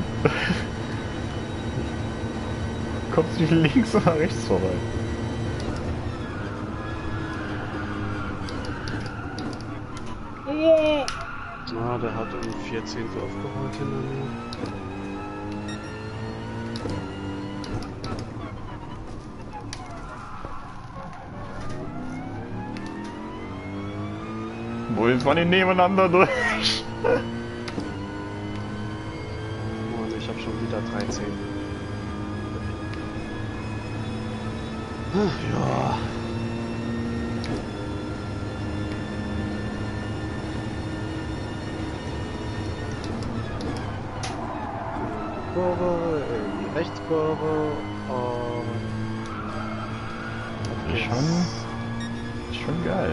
Kommt nicht links oder rechts vorbei.
Ah, der hat um 4 Zehntel aufgeholt hinter mir.
Wo jetzt fahren die nebeneinander durch?
Und ich habe schon wieder 3 Zehntel. Ach ja. Kurve, in die Rechtskurve und...
Ist schon geil.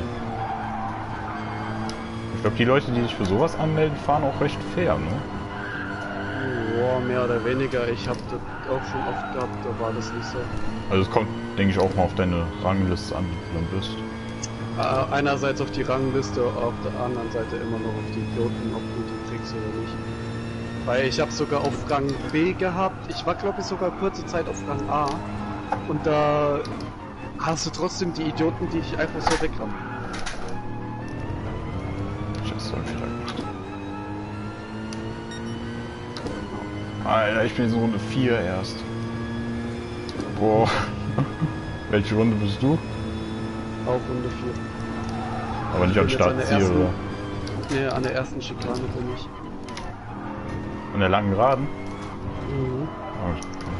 Ich glaube, die Leute, die sich für sowas anmelden, fahren auch recht fair, ne?
Ja, mehr oder weniger. Ich habe das auch schon oft gehabt, da war das nicht so.
Also es kommt, denke ich, auch mal auf deine Rangliste an, wie du dann bist.
Einerseits auf die Rangliste, auf der anderen Seite immer noch auf die Idioten, ob du die kriegst oder nicht. Weil ich habe sogar auf Rang B gehabt. Ich war, glaube ich, sogar kurze Zeit auf Rang A. Und da hast du trotzdem die Idioten, die dich einfach so wegrammen.
Das soll vielleicht. Alter, ich bin jetzt in Runde 4 erst. Boah. Welche Runde bist du?
Auf Runde 4.
Aber nicht am Startziel, oder?
Ne, an der ersten Schikane bin ich.
An der langen Geraden?
Mhm.
Oh,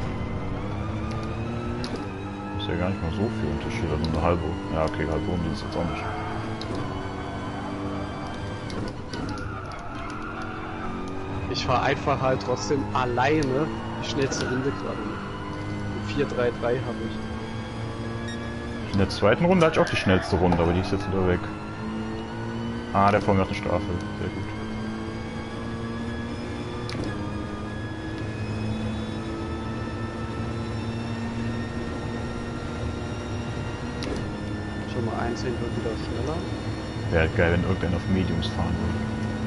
ist ja gar nicht mal so viel Unterschied, also eine halbe. Ja, okay, halbe Runde ist jetzt auch nicht.
Ich fahre einfach halt trotzdem alleine die schnellste Runde gerade. 4-3-3 habe ich.
In der zweiten Runde hatte ich auch die schnellste Runde, aber die ist jetzt wieder weg. Ah, der vor mir hat eine Strafe. Sehr gut.
Schon mal ein Zehntel wieder schneller.
Wäre halt geil, wenn irgendeiner auf Mediums fahren würde.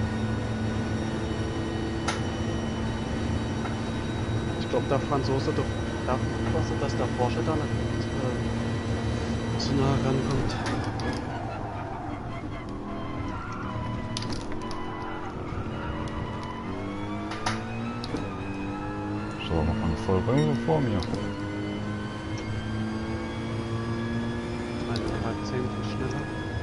Ich glaube, der Franzose doch kostet, dass der Porsche da nicht zu nah rankommt.
So, mach mal eine Vollbremsung vor mir.
Eine halbe Zehntel schneller.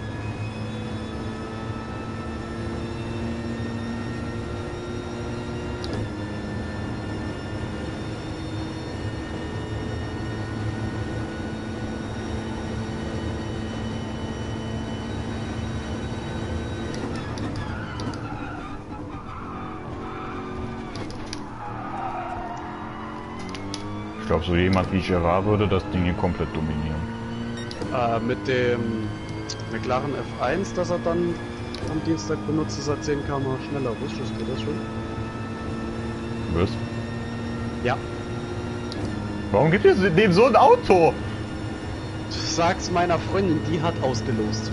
Ich glaube, so jemand wie Gerard würde das Ding hier komplett dominieren.
Mit dem McLaren F1, das er dann am Dienstag benutzt, ist er 10 km schneller. Wusstest du das schon?
Was?
Ja.
Warum gibt es dem so ein Auto?
Sag's meiner Freundin, die hat ausgelost.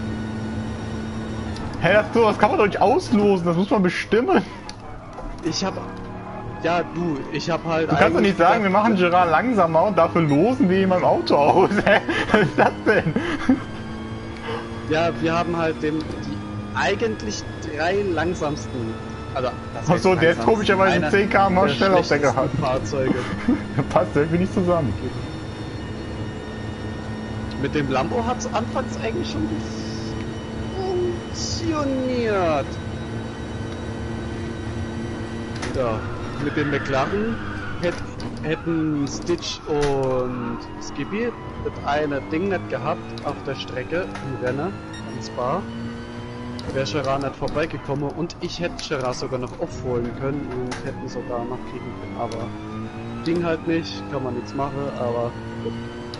Hä, das kann man doch nicht auslosen, das muss man bestimmen.
Ich hab... Ja, ich hab halt...
Du kannst doch nicht sagen, wir machen Gerard langsamer und dafür losen wir ihm im Auto aus. Hä? Was ist das denn?
Ja, wir haben halt die eigentlich 3 langsamsten... Also,
Achso, der ist komischerweise 10 km schneller auf der Geraden.
Fahrzeuge.
Passt irgendwie nicht zusammen.
Mit dem Lambo hat's anfangs eigentlich schon funktioniert. Ja, mit dem McLaren hätten Stitch und Skippy das eine Ding nicht gehabt auf der Strecke im Rennen in Spa. Wäre Gerard nicht vorbeigekommen und ich hätte Gerard sogar noch aufholen können und hätten sogar noch kriegen können. Aber ging halt nicht, kann man nichts machen, aber gut.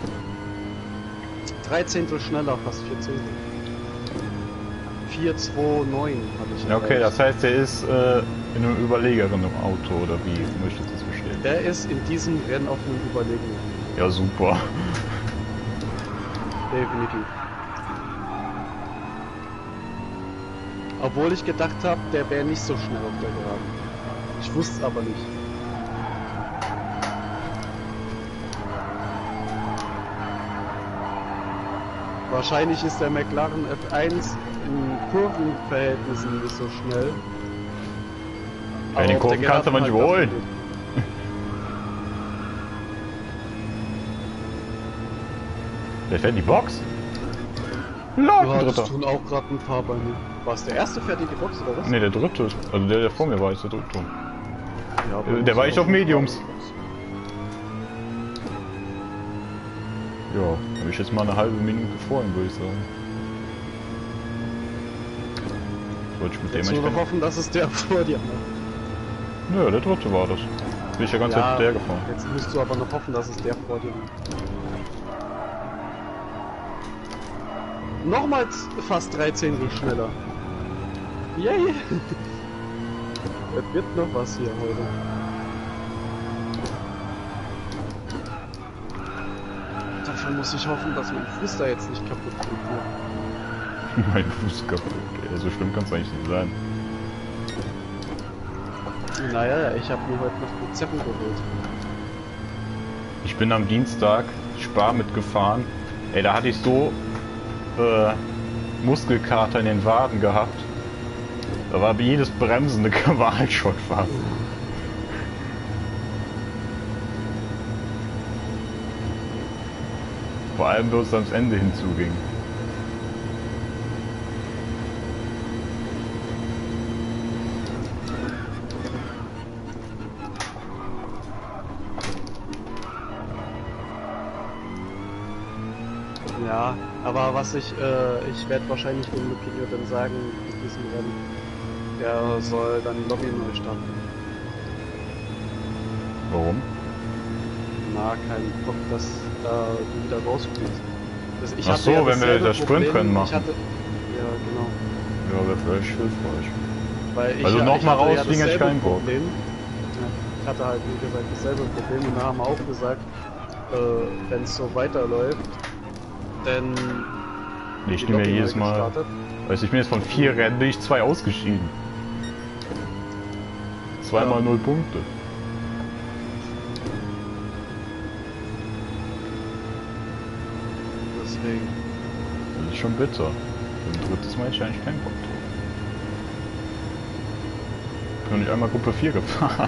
3 Zehntel schneller, fast 4 Zehntel. 4,29 habe ich.
Ja, okay, das heißt, er ist in einem überlegeren Auto, oder wie möchtest du das verstehen?
Der ist in diesem Rennen auf einem Überlegen.
Ja, super.
Definitiv. Obwohl ich gedacht habe, der wäre nicht so schnell auf der Geraden. Ich wusste es aber nicht. Wahrscheinlich ist der McLaren F1 in Kurvenverhältnissen nicht so schnell.
Ja, in den
auf
Kurven
der
kannst du
Geraden
aber nicht überholen.
halt
Der fährt in die Box?
dafür.
Lord,
Ja,
ein
das
Dritter.
tun auch gerade ein paar bei mir. War es der erste fährt in die Box oder was?
Ne, der dritte. Also der vor mir war, ist der dritte.
Ja, aber
Der war
das
echt
ist
auf
auch
Mediums.
schon-
Ja, habe ich jetzt mal eine halbe Minute vor ihm, würde ich sagen. Sollte ich mit
Jetzt nur noch
dementsprechend...
hoffen, dass es der vor dir macht.
Nö, der dritte war das. Bin ich ja ganz Zeit der gefahren.
Jetzt musst du aber noch hoffen, dass es der vor dir liegt. Nochmals fast 3 Zehntel schneller. Yay! Es wird noch was hier heute. Dafür muss ich hoffen, dass mein Fuß da jetzt nicht kaputt geht.
Mein Fuß kaputt. Okay, so schlimm kann es eigentlich nicht sein.
Naja, ich habe mir heute noch Rezeppen geholt.
Ich bin am Dienstag Spar mitgefahren. Ey, da hatte ich so Muskelkater in den Waden gehabt. Da war jedes Bremsen eine Qualschott fast. Vor allem, wo es ans Ende hinzuging.
Ja, aber was ich werde wahrscheinlich dem Lupinio dann sagen, in diesem Rennen, der soll dann die Lobby neu starten.
Warum?
Na, kein Bock, dass du wieder rausfliegst.
Ach so, wenn wir das Sprintrennen machen.
Ja, genau.
Ja, wäre vielleicht hilfreich.
Weil
Also nochmal rausfliegen hätte ich keinen Bock.
Ja, ich hatte halt, wie gesagt, dasselbe Problem und da haben wir auch gesagt, wenn es so weiterläuft, dann...
Nee, ich bin ja jedes Mal... Weißt du, ich bin jetzt von 4 Rennen, bin ich 2 ausgeschieden. Zweimal 0 Punkte.
Deswegen.
Das ist schon bitter. Ein drittes Mal hätte ich eigentlich keinen Bock drauf. Ich bin noch nicht einmal Gruppe 4 gefahren.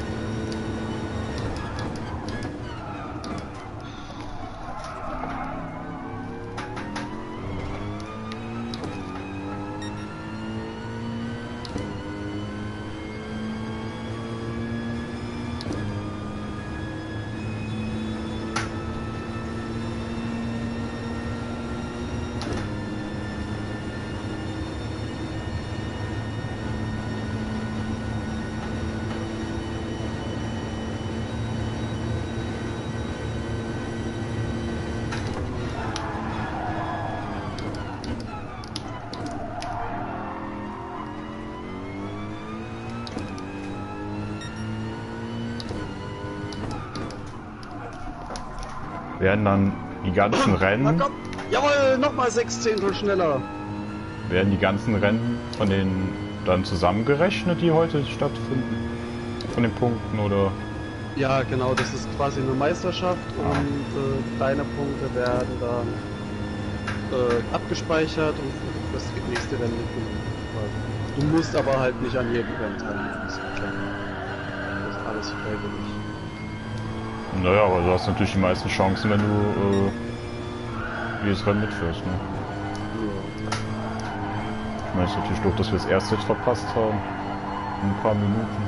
Werden dann die ganzen Rennen...
Na komm! Jawohl, nochmal 6 Zehntel schneller!
Werden die ganzen Rennen von den dann zusammengerechnet, die heute stattfinden? Von den Punkten, oder?
Ja, genau, das ist quasi eine Meisterschaft und deine Punkte werden dann abgespeichert und für das nächste Rennen mitgenommen. Du musst aber halt nicht an jedem Rennen teilnehmen. Das ist alles freiwillig.
Naja, aber du hast natürlich die meisten Chancen, wenn du jedes Rennen mitfährst, ne?
Ja.
Ich meine, es ist natürlich doof, dass wir das erste jetzt verpasst haben. In ein paar Minuten.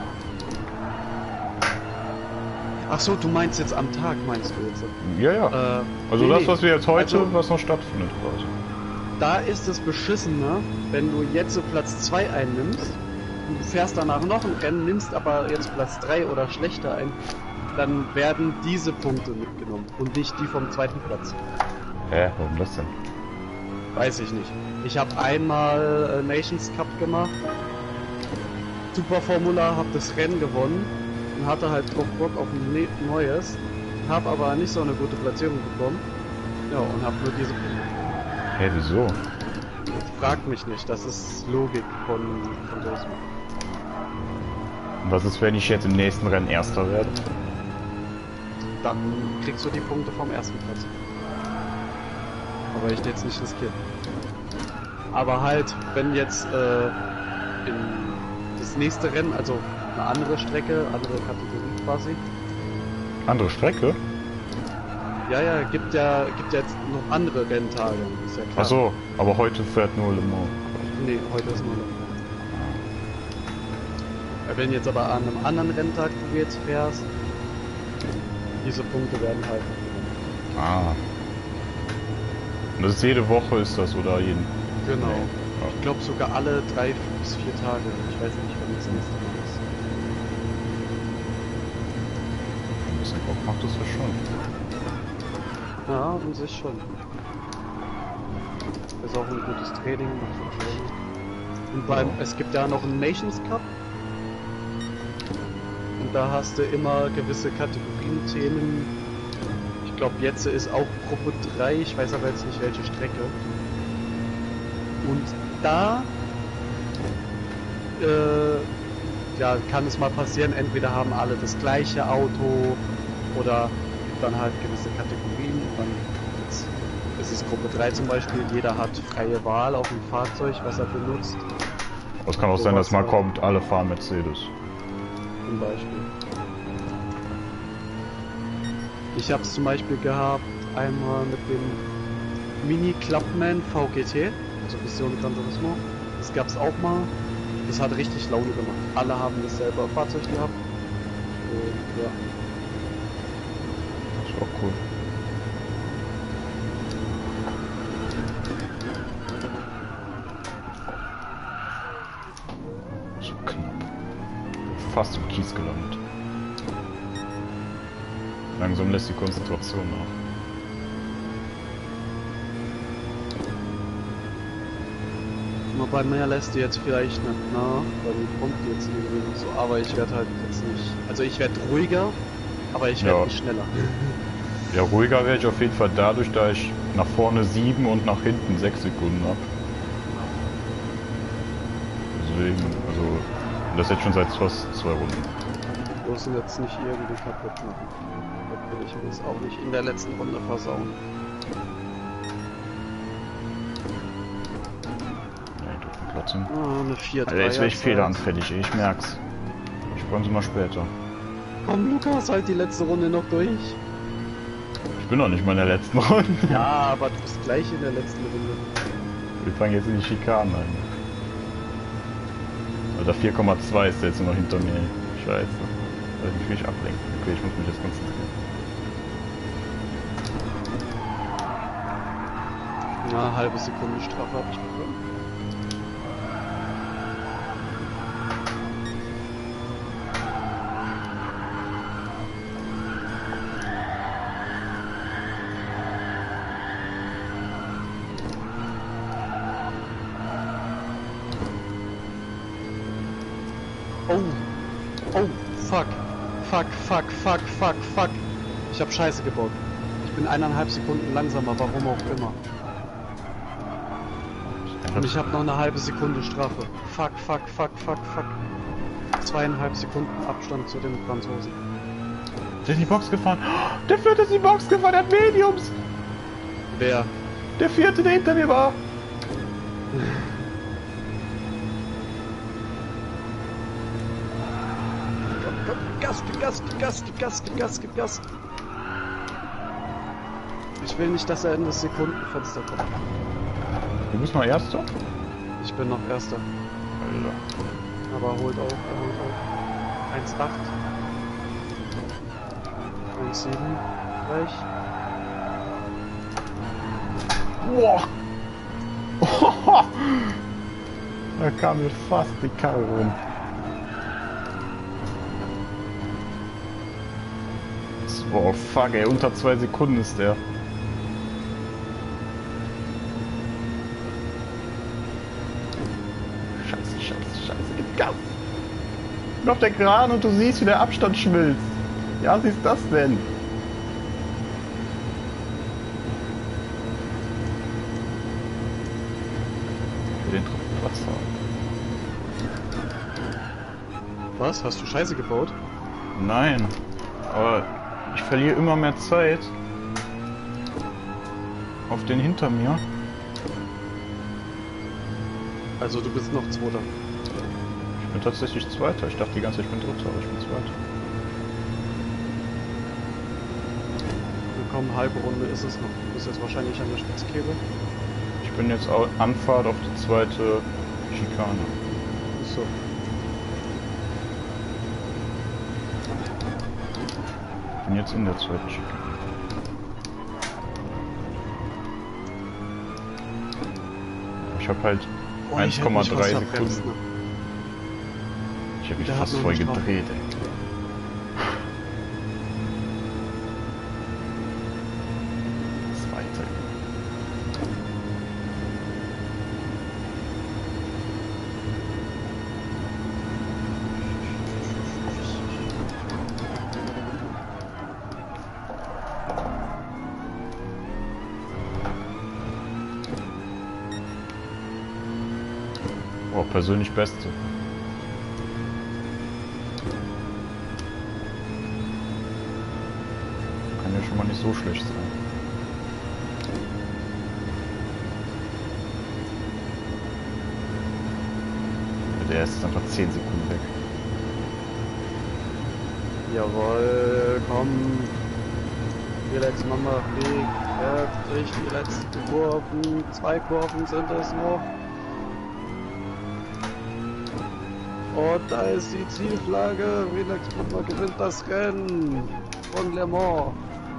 Ach so, du meinst jetzt am Tag, meinst du jetzt?
Ja, ja. Also
nee,
das, was wir jetzt heute,
also,
was noch stattfindet, quasi.
Da ist es beschissener, wenn du jetzt so Platz 2 einnimmst, und du fährst danach noch ein Rennen, nimmst aber jetzt Platz 3 oder schlechter ein, dann werden diese Punkte mitgenommen und nicht die vom zweiten Platz.
Hä, warum das denn?
Weiß ich nicht. Ich habe einmal Nations Cup gemacht, Super Formula, habe das Rennen gewonnen und hatte halt drauf Bock auf ein neues, habe aber nicht so eine gute Platzierung bekommen. Ja, und habe nur diese Punkte.
Hä, wieso?
Frag mich nicht, das ist Logik von Racing.
Und was ist, wenn ich jetzt im nächsten Rennen Erster werde?
Dann kriegst du die Punkte vom ersten Platz. Aber ich jetzt nicht riskieren. Aber halt, wenn jetzt in das nächste Rennen, also eine andere Strecke, andere Kategorie quasi.
Andere Strecke?
Ja, gibt ja jetzt noch andere Renntage, ist ja klar.
Ach so, aber heute fährt nur Le Mans.
Nee, heute ist nur Le Mans. Wenn jetzt aber an einem anderen Renntag du jetzt fährst, diese Punkte werden halt noch gewonnen.
Ah. Und das ist jede Woche, ist das, oder jeden?
Genau.
Ja.
Ich glaube sogar alle 3 bis 4 Tage. Ich weiß nicht, wann das nächste Mal ist.
bisschen Bock macht das ja schon.
Ja, an sich schon. Ist auch ein gutes Training, macht schon Spaß. Und es gibt ja noch einen Nations Cup. Und da hast du immer gewisse Kategorien, Themen. Ich glaube, jetzt ist auch Gruppe 3, ich weiß aber jetzt nicht welche Strecke. Und da ja, kann es mal passieren, entweder haben alle das gleiche Auto oder dann halt gewisse Kategorien. Dann ist es Gruppe 3 zum Beispiel, jeder hat freie Wahl auf dem Fahrzeug, was er benutzt.
Aber es kann auch sein, dass mal kommt, alle fahren Mercedes.
Zum Beispiel. Ich habe es zum Beispiel gehabt, einmal mit dem Mini Clubman VGT, also Vision Gran Turismo. Das gab es auch mal. Das hat richtig Laune gemacht. Alle haben dasselbe Fahrzeug gehabt. Und ja.
Das ist auch cool. So knapp. Fast im Kies gelandet. Langsam lässt die Konzentration nach.
Bei mir lässt die jetzt vielleicht nicht nach, weil die kommt jetzt irgendwie noch so, aber ich werde halt jetzt nicht, also ich werde ruhiger, aber ich werde nicht schneller.
Ja, ruhiger werde ich auf jeden Fall dadurch, da ich nach vorne 7 und nach hinten 6 Sekunden habe. Deswegen, also, das jetzt schon seit fast 2 Runden.
Bloß jetzt nicht irgendwie kaputt machen. Das will ich mir jetzt auch nicht in der letzten Runde versauen. Eine 4-3.
Alter, jetzt wäre ich fehleranfällig, ich merk's. Ich brauche sie mal später.
Komm Lukas, halt die letzte Runde noch durch.
Ich bin noch nicht mal in der letzten Runde.
Ja, aber du bist gleich in der letzten Runde.
Wir fangen jetzt in die Schikanen ein. Alter, 4,2 ist der jetzt noch hinter mir. Scheiße. Weil ich mich ablenken. Okay, ich muss mich jetzt konzentrieren.
Na, halbe Sekunde Strafe habe ich bekommen. Oh, fuck. Ich hab Scheiße gebaut. Ich bin 1,5 Sekunden langsamer, warum auch immer. Und ich habe noch eine halbe Sekunde Strafe. Fuck. 2,5 Sekunden Abstand zu den Franzosen.
Der ist in die Box gefahren. Der vierte ist in die Box gefahren, der hat Mediums.
Wer?
Der vierte, der hinter mir war.
Gas. Ich will nicht, dass er in das Sekundenfenster kommt.
Du bist noch Erster?
Ich bin noch Erster.
Alter.
Aber er holt auf. 1,8. 1,7 gleich.
Boah. Da kam mir fast die Karre rum. Oh fuck ey, unter 2 Sekunden ist der. Scheiße, gib Gas! Ich bin auf der Geraden und du siehst, wie der Abstand schmilzt. Ja, was ist das denn? Für den Tropfen Wasser.
Was? Hast du Scheiße gebaut?
Nein, aber ich verliere immer mehr Zeit auf den hinter mir.
Also du bist noch Zweiter.
Ich bin tatsächlich Zweiter. Ich dachte die ganze Zeit, ich bin Dritter, aber ich bin Zweiter.
Willkommen, halbe Runde ist es noch. Du bist jetzt wahrscheinlich an der Spitzkehre.
Ich bin jetzt Anfahrt auf die zweite Schikane.
So.
Ich bin jetzt in der zweiten Schikane. Ich habe halt 1,3 Sekunden. Ich habe mich fast voll gedreht, ey. Boah, persönlich Beste. Kann ja schon mal nicht so schlecht sein. Der ist einfach 10 Sekunden weg.
Jawohl, komm. Felix, Mama fliegt. Durch die letzten Kurven. 2 Kurven sind es noch. Und da ist die Zielflagge. Felix Mama gewinnt das Rennen von Le Mans.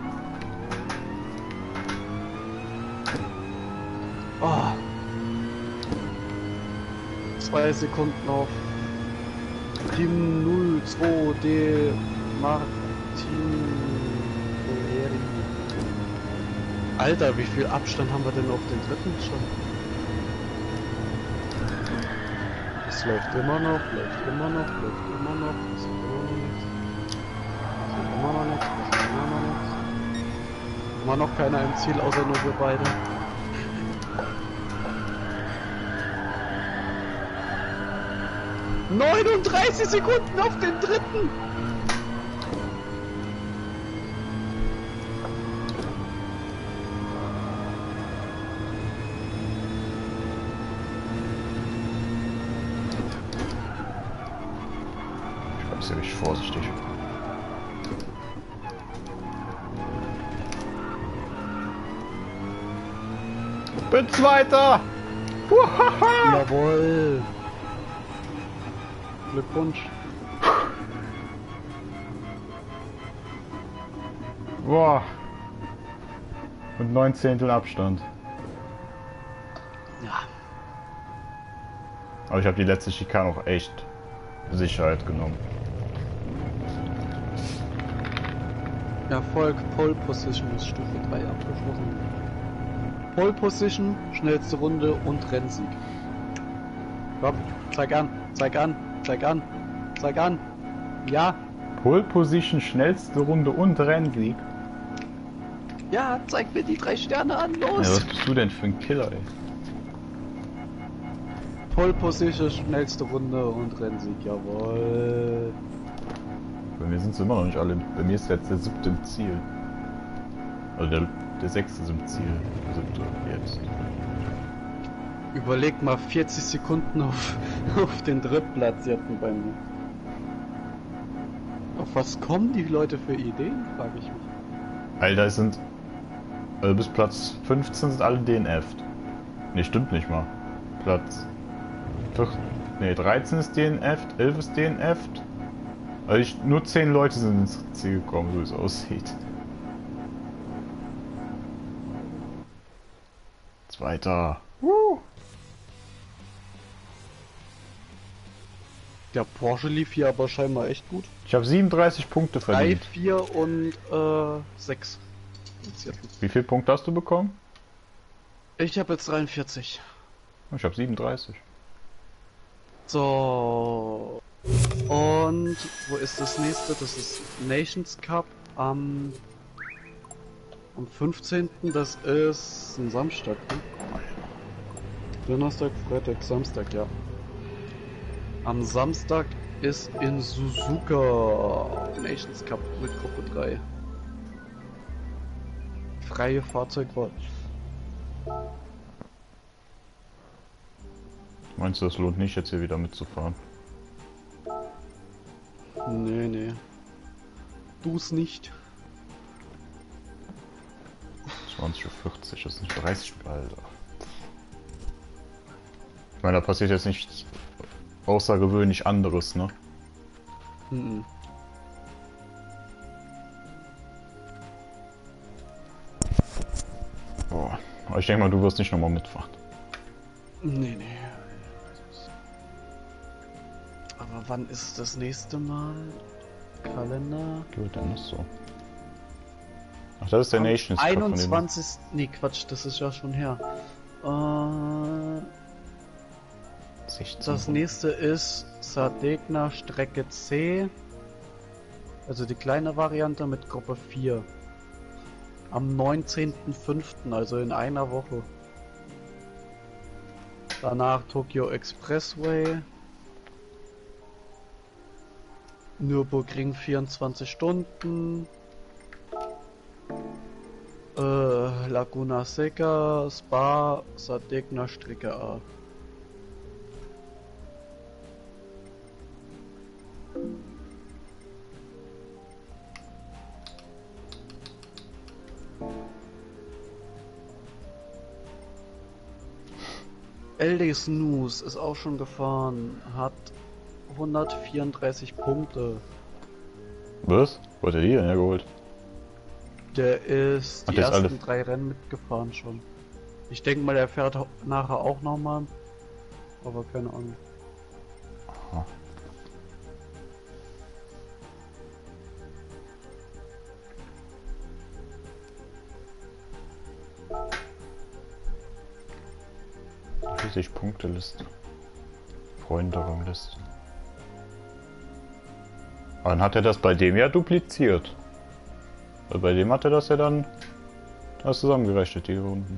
Oh. 2 Sekunden auf Team 02D Martin. Alter, wie viel Abstand haben wir denn auf den dritten schon? Es läuft immer noch, läuft immer noch, läuft immer noch. Es ist immer noch nichts. Es ist immer noch nichts. Es ist immer noch nichts. Immer noch keiner im Ziel, außer nur wir beide. ...39 Sekunden auf den dritten!
Ich bin richtig vorsichtig. Bin Zweiter!
Jawohl! Glückwunsch!
Boah! Mit 9 Zehntel Abstand.
Ja.
Aber ich habe die letzte Schikane auch echt Sicherheit genommen.
Erfolg, Pole Position ist Stufe 3 abgeschlossen. Pole Position, schnellste Runde und Rennsieg. Komm, zeig an, zeig an, zeig an, zeig an. Ja,
Pole Position, schnellste Runde und Rennsieg.
ja, zeig mir die 3 Sterne an,
Ja,
los!
was bist du denn für ein Killer, ey?
Pole Position, schnellste Runde und Rennsieg, jawohl.
Bei mir sind es immer noch nicht alle. Bei mir ist jetzt der 7. im Ziel. Also der 6. ist im Ziel. Der 7. jetzt.
Überleg mal, 40 Sekunden auf den Drittplatzierten bei mir. Auf was kommen die Leute für Ideen, frage ich mich.
Alter, es sind. Also bis Platz 15 sind alle DNF'd. Ne, stimmt nicht mal. Platz 13 ist DNF'd, 11 ist DNF'd. Also nur 10 Leute sind ins Ziel gekommen, so wie es aussieht. Zweiter.
Der Porsche lief hier aber scheinbar echt gut.
Ich habe 37 Punkte
3,
verdient.
4 und 6.
Wie viele Punkte hast du bekommen?
Ich habe jetzt 43.
Ich habe 37.
So. Und wo ist das nächste? Das ist Nations Cup am 15. Das ist ein Samstag, ne? Donnerstag, Freitag, Samstag, ja. Am Samstag ist in Suzuka Nations Cup mit Gruppe 3. Freie Fahrzeugwahl.
Meinst du, das lohnt nicht, jetzt hier wieder mitzufahren?
Nee, nee. Du's nicht.
20:40 Uhr, das ist nicht 30 Uhr, Alter. Ich meine, da passiert jetzt nichts außergewöhnlich anderes, ne?
Mhm.
Boah. Aber ich denke mal, du wirst nicht nochmal mitfahren.
Nee, nee. Aber wann ist das nächste Mal? Kalender?
Gut, dann ist so. Ach, das ist der
Am
Nations Cup
21. Nee, Quatsch, das ist ja schon her.
16.
Das nächste ist Sardegna Strecke C. Also die kleine Variante mit Gruppe 4. Am 19.05., also in einer Woche. Danach Tokyo Expressway. Nürburgring 24 Stunden. Laguna Seca, Spa, Sardegna Strecke A. LD Snooze ist auch schon gefahren, hat 134 Punkte.
Was? Wo hat er die denn hergeholt?
Der ist
Ach,
die
der ist
ersten
alle-
3 Rennen mitgefahren schon. Ich denke mal, er fährt nachher auch nochmal. Aber keine Ahnung.
Aha. Riesig Punkteliste. Freunde-Rangliste. Aber dann hat er das bei dem ja dupliziert. Weil bei dem hat er das ja dann das zusammengerechnet, die Runden.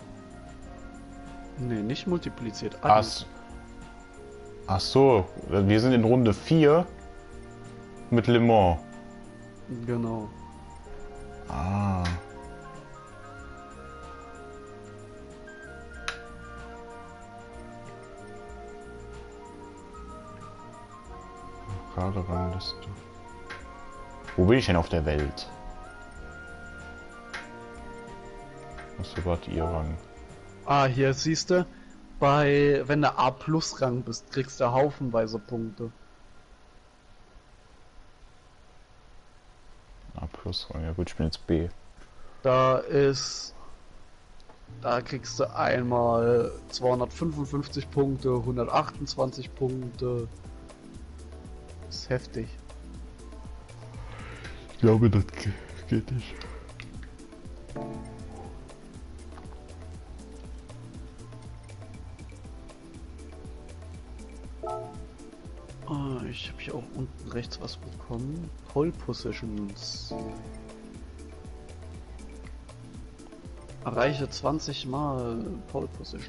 Nee, nicht multipliziert.
Ach, ach so, wir sind in Runde 4 mit Le Mans.
Genau.
Ah. Rangliste. Wo bin ich denn auf der Welt? Was war ihr Rang?
Ah, hier siehst du, wenn du A-Plus-Rang bist, kriegst du haufenweise Punkte.
A plus Rang, ja gut, ich bin jetzt B.
Da kriegst du einmal 255 Punkte, 128 Punkte. Das ist heftig.
Ich glaube, das geht nicht.
Ah, ich habe hier auch unten rechts was bekommen. Pole Positions. Erreiche 20 Mal Pole Position.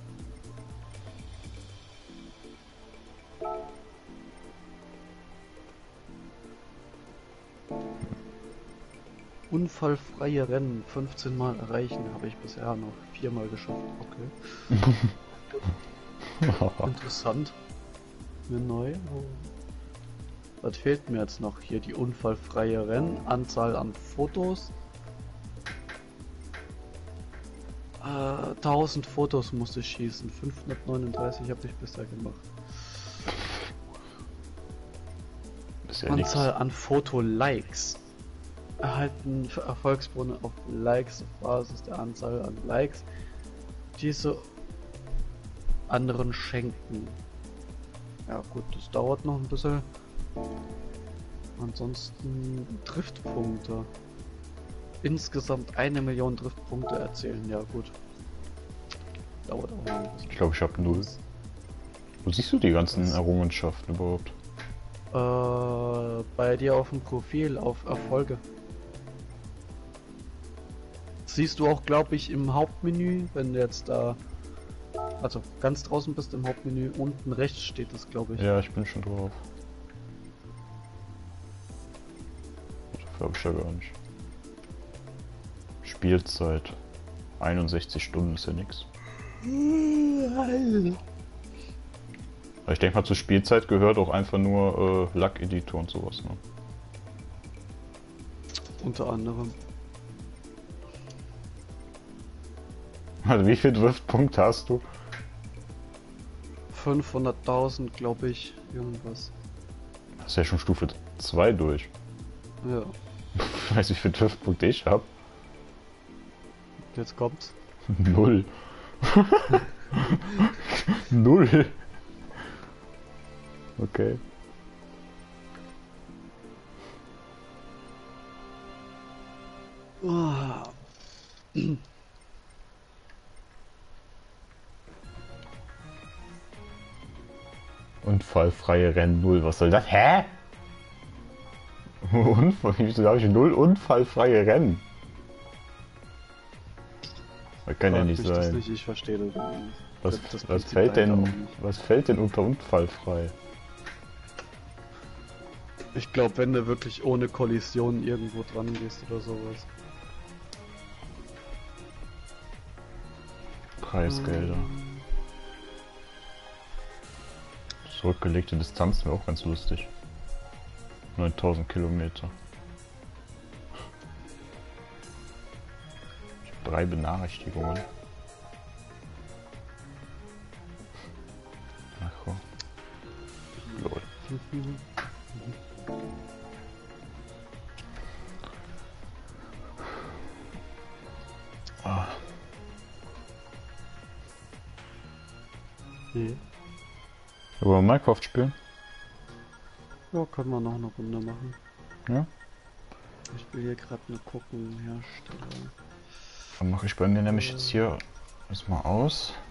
Unfallfreie Rennen 15 Mal erreichen, habe ich bisher noch 4 Mal geschafft. Okay. Interessant. Mir neu. Oh. Was fehlt mir jetzt noch? Hier die unfallfreie Rennen, Anzahl an Fotos. 1000 Fotos musste ich schießen, 539 habe ich bisher gemacht.
Ist ja
Anzahl
nix.
an Foto-Likes. Erhalten Erfolgsbonus auf Likes auf Basis der Anzahl an Likes, diese anderen schenken. Ja gut, das dauert noch ein bisschen. Ansonsten Driftpunkte. Insgesamt 1 Million Driftpunkte erzielen. Ja gut. Dauert auch noch ein bisschen.
Ich glaube, ich habe 0. Wo siehst du die ganzen Errungenschaften überhaupt?
Bei dir auf dem Profil auf Erfolge. Siehst du auch, glaube ich, im Hauptmenü, wenn du jetzt da, also ganz draußen bist im Hauptmenü, unten rechts steht das, glaube ich.
Ja, ich bin schon drauf. Dafür habe ich ja gar nicht. Spielzeit. 61 Stunden ist ja nix. Aber ich denke mal, zur Spielzeit gehört auch einfach nur Lack-Editor und sowas. Ne?
Unter anderem.
Also wie viel Driftpunkte hast du?
500.000, glaube ich, irgendwas.
Das ist ja schon Stufe 2 durch.
Ja,
Ich weiß, wie viele Driftpunkte ich habe.
jetzt kommt's.
0. 0. Okay.
Ah.
Unfallfreie Rennen 0. Was soll das? Hä? Wieso habe ich 0 unfallfreie Rennen? Das kann ja
Frag
nicht
mich das
sein.
nicht, ich verstehe das nicht.
Was,
das
was,
Prinzip
fällt
dahinter auch
denn,
nicht.
was fällt denn unter unfallfrei?
Ich glaube, wenn du wirklich ohne Kollision irgendwo dran gehst oder sowas.
Preisgelder. Zurückgelegte Distanzen wäre auch ganz lustig. 9000 Kilometer. Ich habe 3 Benachrichtigungen. Ach komm. Lol. Ah.
Nee.
Wollen wir Minecraft spielen?
Ja, können wir noch eine Runde machen.
Ja?
Ich will hier gerade nur gucken, Hersteller.
Dann mache ich bei mir nämlich jetzt hier erstmal aus.